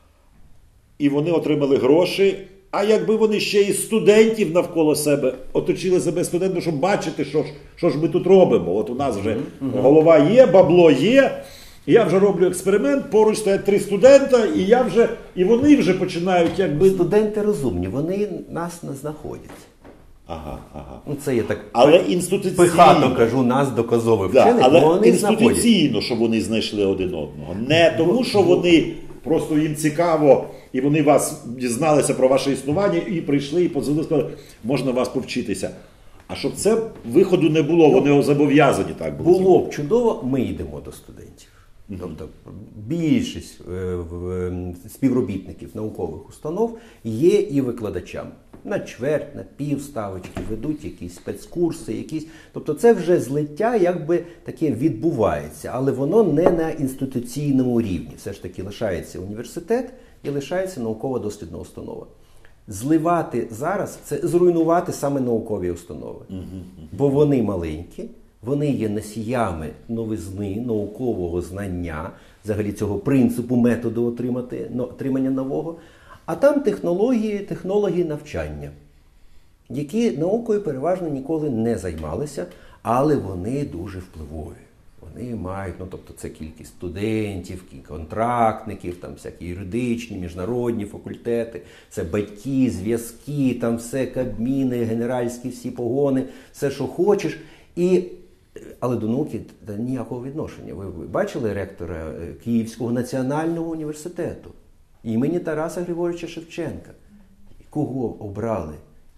і вони отримали гроші, а якби вони ще і студентів навколо себе оточили себе студентами, щоб бачити, що ж, що ж ми тут робимо. От у нас вже uh-huh. голова є, бабло є, і я вже роблю експеримент, поруч стоять три студента, і я вже, і вони вже починають якби... Студенти розумні, вони нас не знаходять. Ага, ага. Ну, це я так але інституційно, пихато кажу, нас доказових да, вчених, але вони інституційно, знаходять. щоб вони знайшли один одного. Не тому, що вони просто їм цікаво, і вони вас дізналися про ваше існування, і прийшли, і подзвонили, сказали, можна вас повчитися. А щоб це виходу не було, вони зобов'язані так було. Було б чудово, ми йдемо до студентів. Mm-hmm. Тобто більшість співробітників наукових установ є і викладачами. На чверть, на пів ставочки ведуть якісь спецкурси, якісь. Тобто це вже злиття якби таке відбувається, але воно не на інституційному рівні. Все ж таки лишається університет і лишається науково-дослідна установа. Зливати зараз – це зруйнувати саме наукові установи. Бо вони маленькі, вони є носіями новизни, наукового знання, взагалі цього принципу, методу отримати, отримання нового. А там технології, технології навчання, які наукою переважно ніколи не займалися, але вони дуже впливові. Вони мають, ну тобто це кількість студентів, контрактників, там всякі юридичні, міжнародні факультети, це батьки, зв'язки, там все кабміни, генеральські всі погони, все, що хочеш. І, але до науки ніякого відношення. Ви, ви бачили ректора Київського національного університету імені Тараса Григоровича Шевченка? Кого обрали?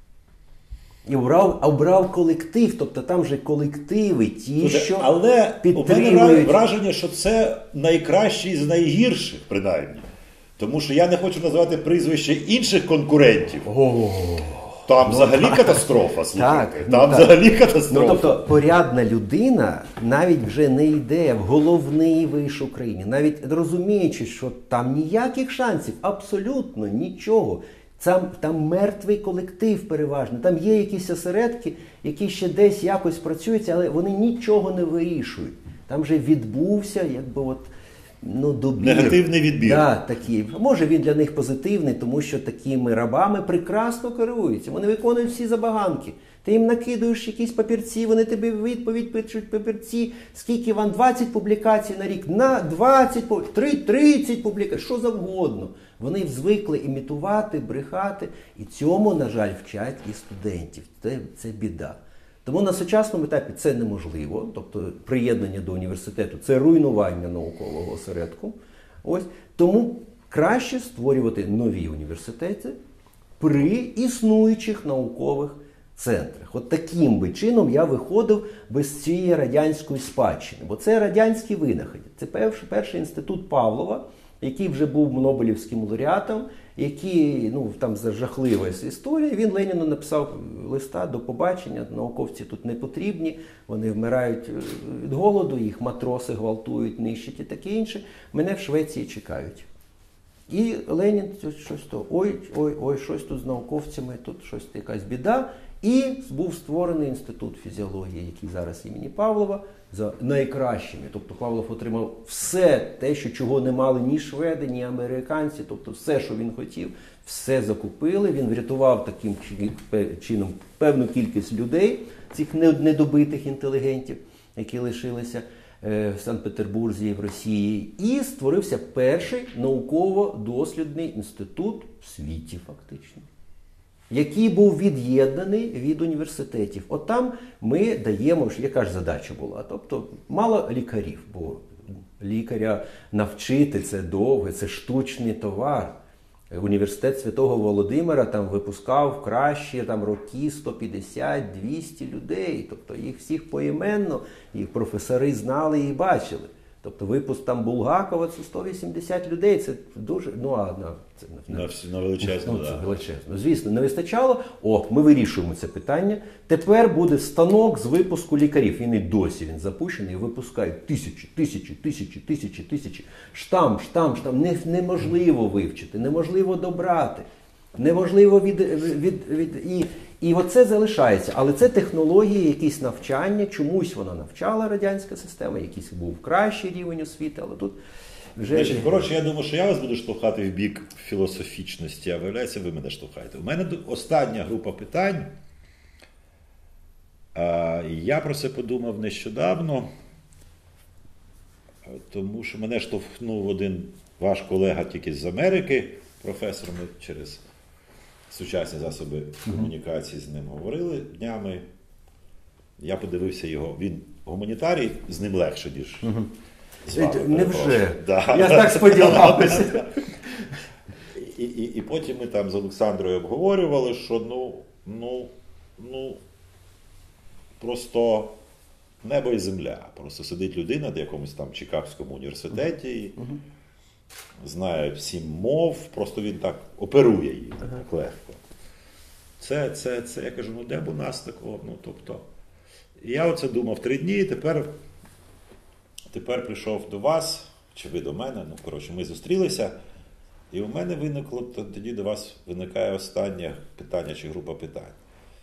І обрав, обрав колектив, тобто там же колективи, ті, Слушай, що але підтримують. Але у мене враження, що це найкращий з найгірших, принаймні. Тому що я не хочу називати прізвище інших конкурентів. О, Там ну, взагалі так. катастрофа, слухайте. Так, Там ну, взагалі катастрофа. Ну, тобто, порядна людина навіть вже не йде в головний виш України, навіть розуміючи, що там ніяких шансів, абсолютно нічого. Там, там мертвий колектив переважно, там є якісь осередки, які ще десь якось працюють, але вони нічого не вирішують. Там вже відбувся, якби от, ну, добір. Негативний відбір. Да, такий. Може він для них позитивний, тому що такими рабами прекрасно керуються. Вони виконують всі забаганки. Ти їм накидуєш якісь папірці, вони тобі відповідь пишуть папірці, скільки вам двадцять публікацій на рік, на двадцять, тридцять публікацій, що завгодно. Вони звикли імітувати, брехати, і цьому, на жаль, вчать і студентів. Це, це біда. Тому на сучасному етапі це неможливо, тобто приєднання до університету – це руйнування наукового осередку. Ось. Тому краще створювати нові університети при існуючих наукових центрах. От таким би чином я виходив без цієї радянської спадщини. Бо це радянські винаходи. Це перший, перший інститут Павлова, який вже був Нобелівським лауреатом, які, ну, там жахлива історія. Він Леніну написав листа: до побачення, науковці тут не потрібні, вони вмирають від голоду, їх матроси гвалтують, нищать і таке інше. Мене в Швеції чекають. І Ленін щось то, ой, ой, ой, щось тут з науковцями, тут щось якась біда. І був створений інститут фізіології, який зараз імені Павлова, за найкращими. Тобто Павлов отримав все те, що чого не мали ні шведи, ні американці, тобто все, що він хотів, все закупили. Він врятував таким чином певну кількість людей, цих недобитих інтелігентів, які лишилися в Санкт-Петербурзі і в Росії. І створився перший науково-дослідний інститут в світі, фактично, який був від'єднаний від університетів. От там ми даємо, яка ж задача була? Тобто мало лікарів, бо лікаря навчити – це довго, це штучний товар. Університет Святого Володимира там випускав кращі там, роки сто п'ятдесят - двісті людей. Тобто їх всіх поіменно, їх професори знали і бачили. Тобто випуск там Булгакова – це сто вісімдесят людей, це дуже, ну а на, це, на, на величезно, ну, це да. величезно. Звісно, не вистачало. О, ми вирішуємо це питання. Тепер буде станок з випуску лікарів. Він і досі він запущений, випускають тисячі, тисячі, тисячі, тисячі, тисячі. Штам, штам, штам. Не, неможливо вивчити, неможливо добрати, неможливо від, від, від, від і І оце залишається. Але це технології, якісь навчання, чомусь вона навчала радянська система, якийсь був кращий рівень освіти, але тут вже... Значить, коротше, я думаю, що я вас буду штовхати в бік філософічності, а виявляється, ви мене штовхаєте. У мене остання група питань, я про це подумав нещодавно, тому що мене штовхнув один ваш колега тільки з Америки, професор, ми через сучасні засоби комунікації з ним говорили днями. Я подивився його, він гуманітарій, з ним легше, ніж угу. з вами. Невже? Да. Я так сподівався. І, і, і потім ми там з Олександрою обговорювали, що ну, ну, ну, просто небо і земля. Просто сидить людина в якомусь там Чикагському університеті, угу. знає сім мов, просто він так оперує її ага. так легко. Це, це, це, я кажу, ну де б у нас такого, ну тобто. І я оце думав три дні, тепер, тепер прийшов до вас, чи ви до мене, ну коротше, ми зустрілися, і у мене виникло, тоді до вас виникає останнє питання, чи група питань.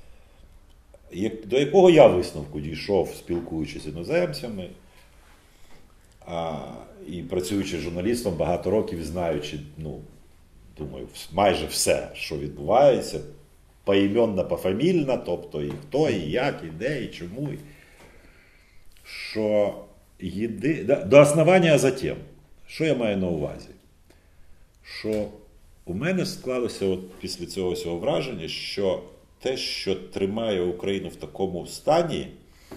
До якого я висновку дійшов, спілкуючись з іноземцями, а, і працюючи журналістом багато років, знаючи, ну, думаю, майже все, що відбувається, поіменно, пофамільно, тобто і хто, і як, і де, і чому, і... що єди... до основання, а затем. Що я маю на увазі? Що у мене склалося от після цього всього враження, що те, що тримає Україну в такому стані,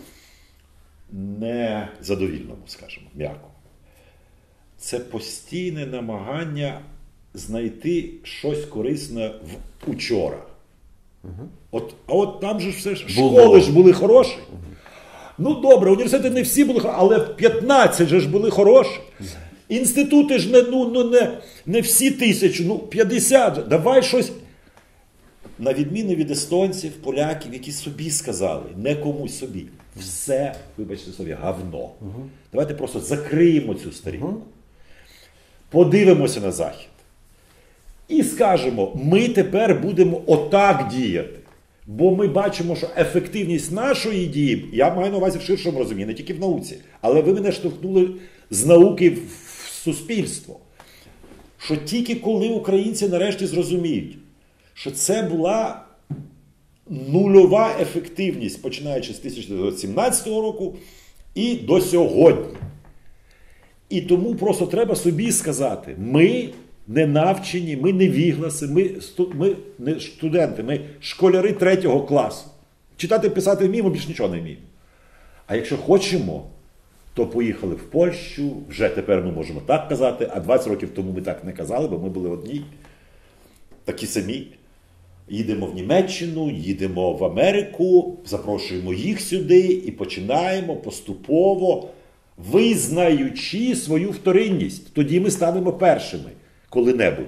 не задовільному, скажімо, м'яко. Це постійне намагання знайти щось корисне в учора. Угу. От, а от там же все, школи ж були хороші. Угу. Ну добре, університети не всі були хороші, але п'ятнадцять же ж були хороші. Угу. Інститути ж не, ну, ну, не, не всі тисячі, ну п'ятдесят. Давай щось. На відміну від естонців, поляків, які собі сказали, не комусь собі. Все, вибачте собі, говно. Угу. Давайте просто закриємо цю сторінку. Угу. Подивимося на Захід. І скажемо, ми тепер будемо отак діяти. Бо ми бачимо, що ефективність нашої дії, я маю на увазі в ширшому розумінні, не тільки в науці, але ви мене штовхнули з науки в суспільство. Що тільки коли українці нарешті зрозуміють, що це була нульова ефективність, починаючи з тисяча дев'ятсот сімнадцятого року і до сьогодні. І тому просто треба собі сказати, ми не навчені, ми не вігласи, ми, ми не студенти, ми школяри третього класу. Читати, писати вміємо, більш нічого не вміємо. А якщо хочемо, то поїхали в Польщу, вже тепер ми можемо так казати, а двадцять років тому ми так не казали, бо ми були одні, такі самі. Їдемо в Німеччину, їдемо в Америку, запрошуємо їх сюди і починаємо поступово, визнаючи свою вторинність. Тоді ми станемо першими коли-небудь.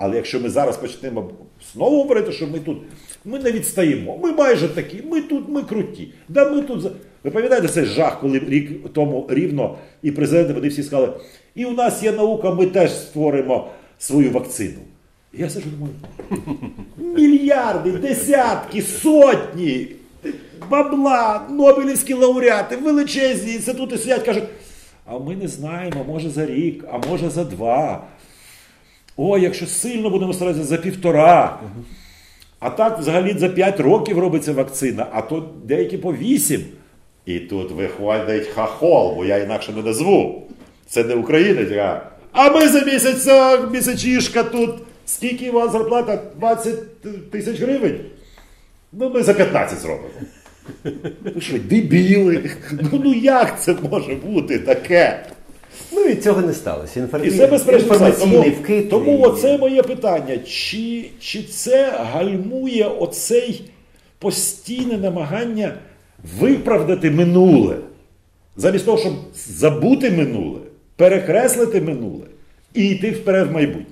Але якщо ми зараз почнемо знову говорити, що ми тут, ми не відстаємо, ми майже такі, ми тут, ми круті. Да, ми тут... Ви пам'ятаєте цей жах, коли рік тому рівно і президенти, вони всі сказали, і у нас є наука, ми теж створимо свою вакцину. І я сиджу думаю, мільярди, десятки, сотні бабла, Нобелівські лауреати, величезні інститути сидять, кажуть, а ми не знаємо, може за рік, а може за два. О, якщо сильно будемо старатися, за півтора. А так взагалі за п'ять років робиться вакцина, а то деякі по вісім. І тут виходить хахол, бо я інакше не назву. Це не українець, а, а ми за місяць, місячішка тут, скільки у вас зарплата? двадцять тисяч гривень? Ну, ми за п'ятнадцять зробимо. Ви що, дебіли? Ну, ну як це може бути таке? Ну і цього не сталося. І це безперечно. Тому, вкид. тому оце моє питання. Чи, чи це гальмує оцей постійне намагання виправдати минуле? Замість того, щоб забути минуле, перекреслити минуле і йти вперед в майбутнє.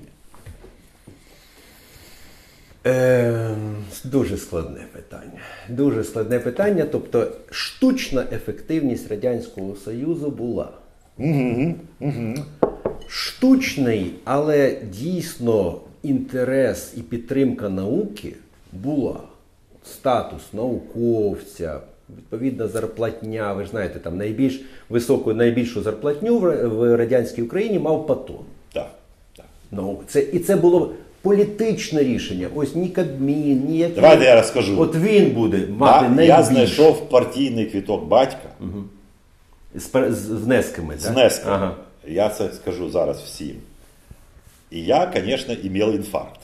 Е, дуже складне питання. Дуже складне питання. Тобто штучна ефективність Радянського Союзу була. Угу, угу. Штучний, але дійсно інтерес і підтримка науки була. Статус науковця, відповідна зарплатня. Ви ж знаєте, там найбільш високу, найбільшу зарплатню в радянській Україні мав Патон. Так, так. Ну, це, і це було політичне рішення. Ось ні Кабмін, ніякі... Давайте я розкажу. От він буде мати да, найбільше. Я знайшов партійний квіток батька. Угу. З, з внесками, З так? внесками. Ага. Я це скажу зараз всім. І я, звісно, мав інфаркт.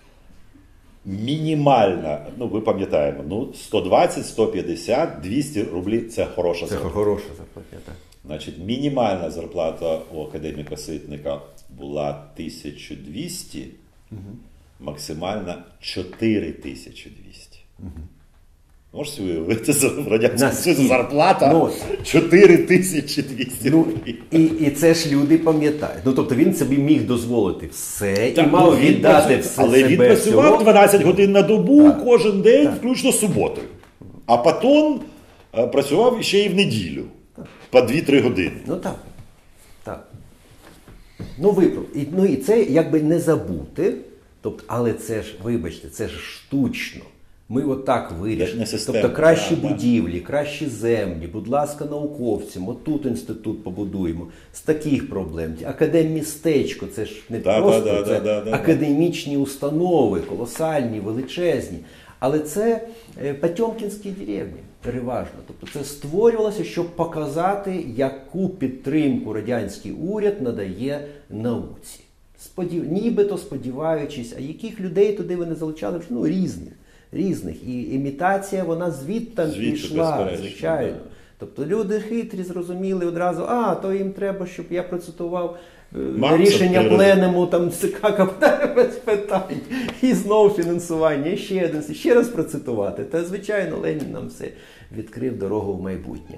Мінімальна, ну ви пам'ятаємо, ну сто двадцять, сто п'ятдесят, двісті рублів – це хороша це зарплата. хороша зарплата, так. Значить, мінімальна зарплата у академіка Ситника була тисяча двісті, угу. Максимальна чотири тисячі двісті. Угу. Можете уявити, в Радянському Союзі зарплата ну, чотири тисячі двісті ну, рублів. І, і це ж люди пам'ятають. Ну, тобто він собі міг дозволити все так, і мав ну, віддати працю... все Але себе він працював всього. дванадцять годин на добу, так, кожен день, так, включно суботою. А Патон а, працював ще й в неділю. Так. По дві-три години. Ну так. так. Ну, випро... і, ну і це якби не забути. Тобто, але це ж, вибачте, це ж штучно. Ми отак вирішили. Тобто кращі да, будівлі, да. кращі землі, будь ласка, науковцям, отут інститут побудуємо. З таких проблем. Академмістечко, це ж не да, просто да, це да, да, академічні да. установи, колосальні, величезні. Але це Потьомкінські деревні, переважно. Тобто це створювалося, щоб показати, яку підтримку радянський уряд надає науці. Сподів... Нібито сподіваючись, а яких людей туди вони залучали? Ну, різних. Різних. І імітація, вона звідти пішла, звичайно. Да. Тобто люди хитрі, зрозуміли одразу, а, то їм треба, щоб я процитував Макса, рішення пленуму, там, ЦК КП, без питань. І знову фінансування, і ще один, і ще раз процитувати. Та, звичайно, Ленін нам все відкрив дорогу в майбутнє.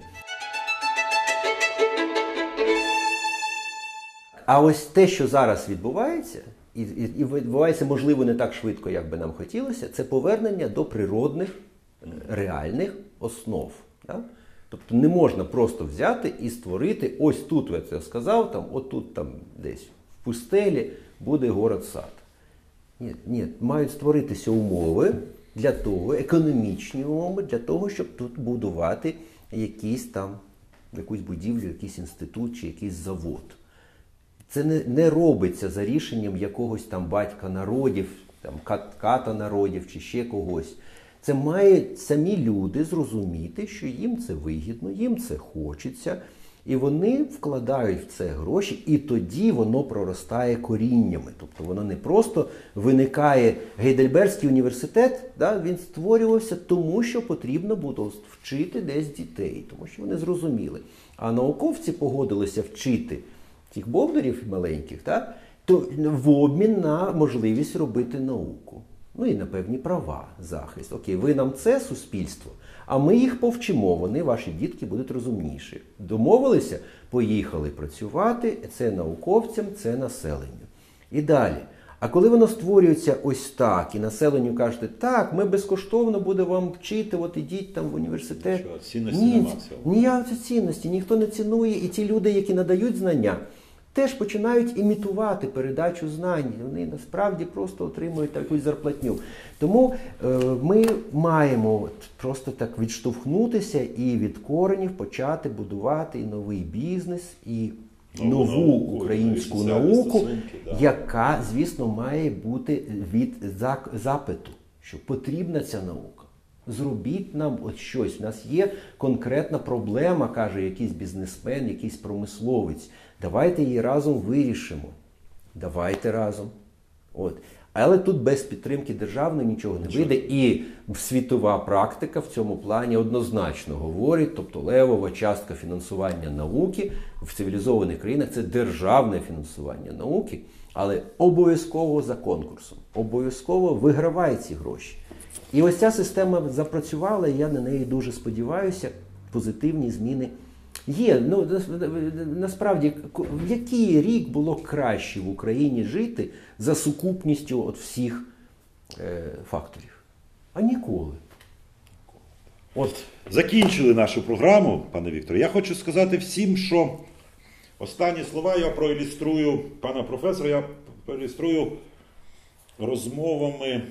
А ось те, що зараз відбувається, І, і, і відбувається, можливо, не так швидко, як би нам хотілося, це повернення до природних, реальних основ. Да? Тобто не можна просто взяти і створити, ось тут я це сказав, там, отут там десь в пустелі буде город-сад. Ні, ні, мають створитися умови для того, економічні умови, для того, щоб тут будувати якийсь там, якусь будівлю, якийсь інститут чи якийсь завод. Це не, не робиться за рішенням якогось там батька народів, там, ката народів чи ще когось. Це мають самі люди зрозуміти, що їм це вигідно, їм це хочеться, і вони вкладають в це гроші, і тоді воно проростає коріннями. Тобто воно не просто виникає. Гейдельбергський університет, да, він створювався тому, що потрібно було вчити десь дітей, тому що вони зрозуміли. А науковці погодилися вчити тих бовдарів маленьких, так, то в обмін на можливість робити науку. Ну і на певні права, захист. Окей, ви нам це суспільство, а ми їх повчимо, вони, ваші дітки, будуть розумніші. Домовилися, поїхали працювати, це науковцям, це населенню. І далі. А коли воно створюється ось так, і населенню кажете, так, ми безкоштовно будемо вам вчити, от ідіть там в університет. Що, цінності Ні, нема цього. ніякої цінності, ніхто не цінує. І ті люди, які надають знання, теж починають імітувати передачу знань. Вони насправді просто отримують якусь зарплатню. Тому е, ми маємо от просто так відштовхнутися і від коренів почати будувати і новий бізнес, і нову, нову українську нові науку, стосунки, да. яка, звісно, має бути від запиту, що потрібна ця наука. Зробіть нам от щось. У нас є конкретна проблема, каже якийсь бізнесмен, якийсь промисловець. Давайте її разом вирішимо. Давайте разом. От. Але тут без підтримки державної нічого не вийде. І світова практика в цьому плані однозначно говорить, тобто левова частка фінансування науки в цивілізованих країнах – це державне фінансування науки, але обов'язково за конкурсом. Обов'язково виграває ці гроші. І ось ця система запрацювала, і я на неї дуже сподіваюся, позитивні зміни є. Ну, насправді, в який рік було краще в Україні жити за сукупністю от всіх е, факторів? А ніколи. От закінчили нашу програму, пане Вікторе. Я хочу сказати всім, що останні слова я проілюструю, пана професора, я проілюструю розмовами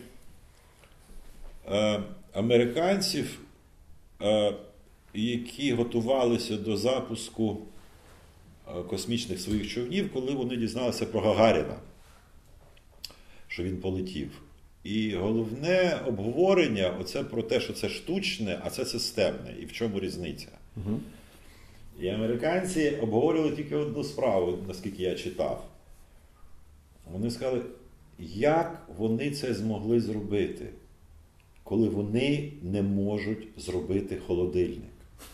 е, американців, е, які готувалися до запуску космічних своїх човнів, коли вони дізналися про Гагаріна, що він полетів. І головне обговорення оце про те, що це штучне, а це системне. І в чому різниця. Угу. І американці обговорювали тільки одну справу, наскільки я читав. Вони сказали, як вони це змогли зробити, коли вони не можуть зробити холодильник.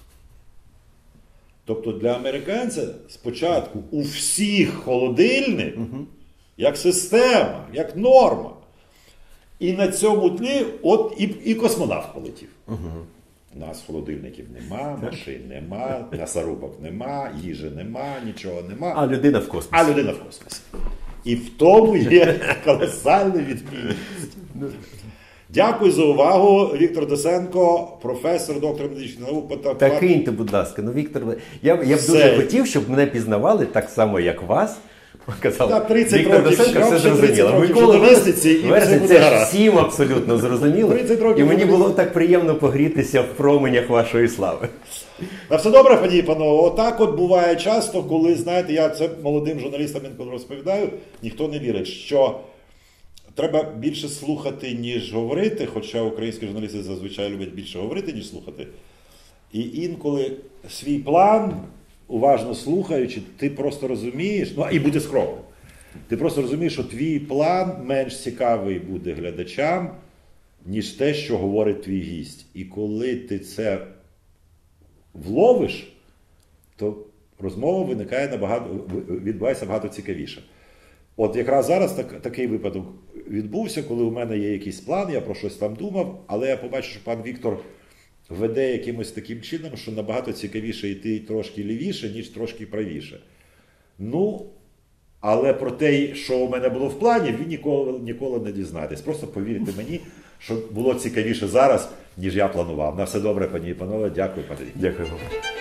Тобто для американця спочатку у всіх холодильник, угу. як система, як норма. І на цьому тлі от і, і космонавт полетів. Угу. У нас холодильників нема, машин нема, м'ясорубок нема, їжі нема, нічого нема. А людина в космосі. А людина в космосі. І в тому є колосальна відмінність. Дякую за увагу. Віктор Десенко, професор, доктор медичних наук. Та киньте, будь ласка. Ну, Віктор, я, я б дуже хотів, щоб мене пізнавали так само, як вас. Казали, так, тридцять Віктор років, Десенко, все зрозуміло. Микола Версиці, це ж всім абсолютно зрозуміло. І мені було так приємно погрітися в променях вашої слави. На все добре, пані і панове. Отак от буває часто, коли, знаєте, я це молодим журналістам інколи розповідаю, ніхто не вірить, що треба більше слухати, ніж говорити, хоча українські журналісти зазвичай люблять більше говорити, ніж слухати. І інколи свій план, уважно слухаючи, ти просто розумієш, ну і бути скромним, ти просто розумієш, що твій план менш цікавий буде глядачам, ніж те, що говорить твій гість. І коли ти це вловиш, то розмова виникає набагато, відбувається багато цікавіше. От якраз зараз так, такий випадок відбувся, коли у мене є якийсь план, я про щось там думав, але я побачив, що пан Віктор веде якимось таким чином, що набагато цікавіше йти трошки лівіше, ніж трошки правіше. Ну, але про те, що у мене було в плані, ви ніколи, ніколи не дізнаєтесь. Просто повірте мені, що було цікавіше зараз, ніж я планував. На все добре, пані і панове. Дякую, пане Віктор. Дякую вам.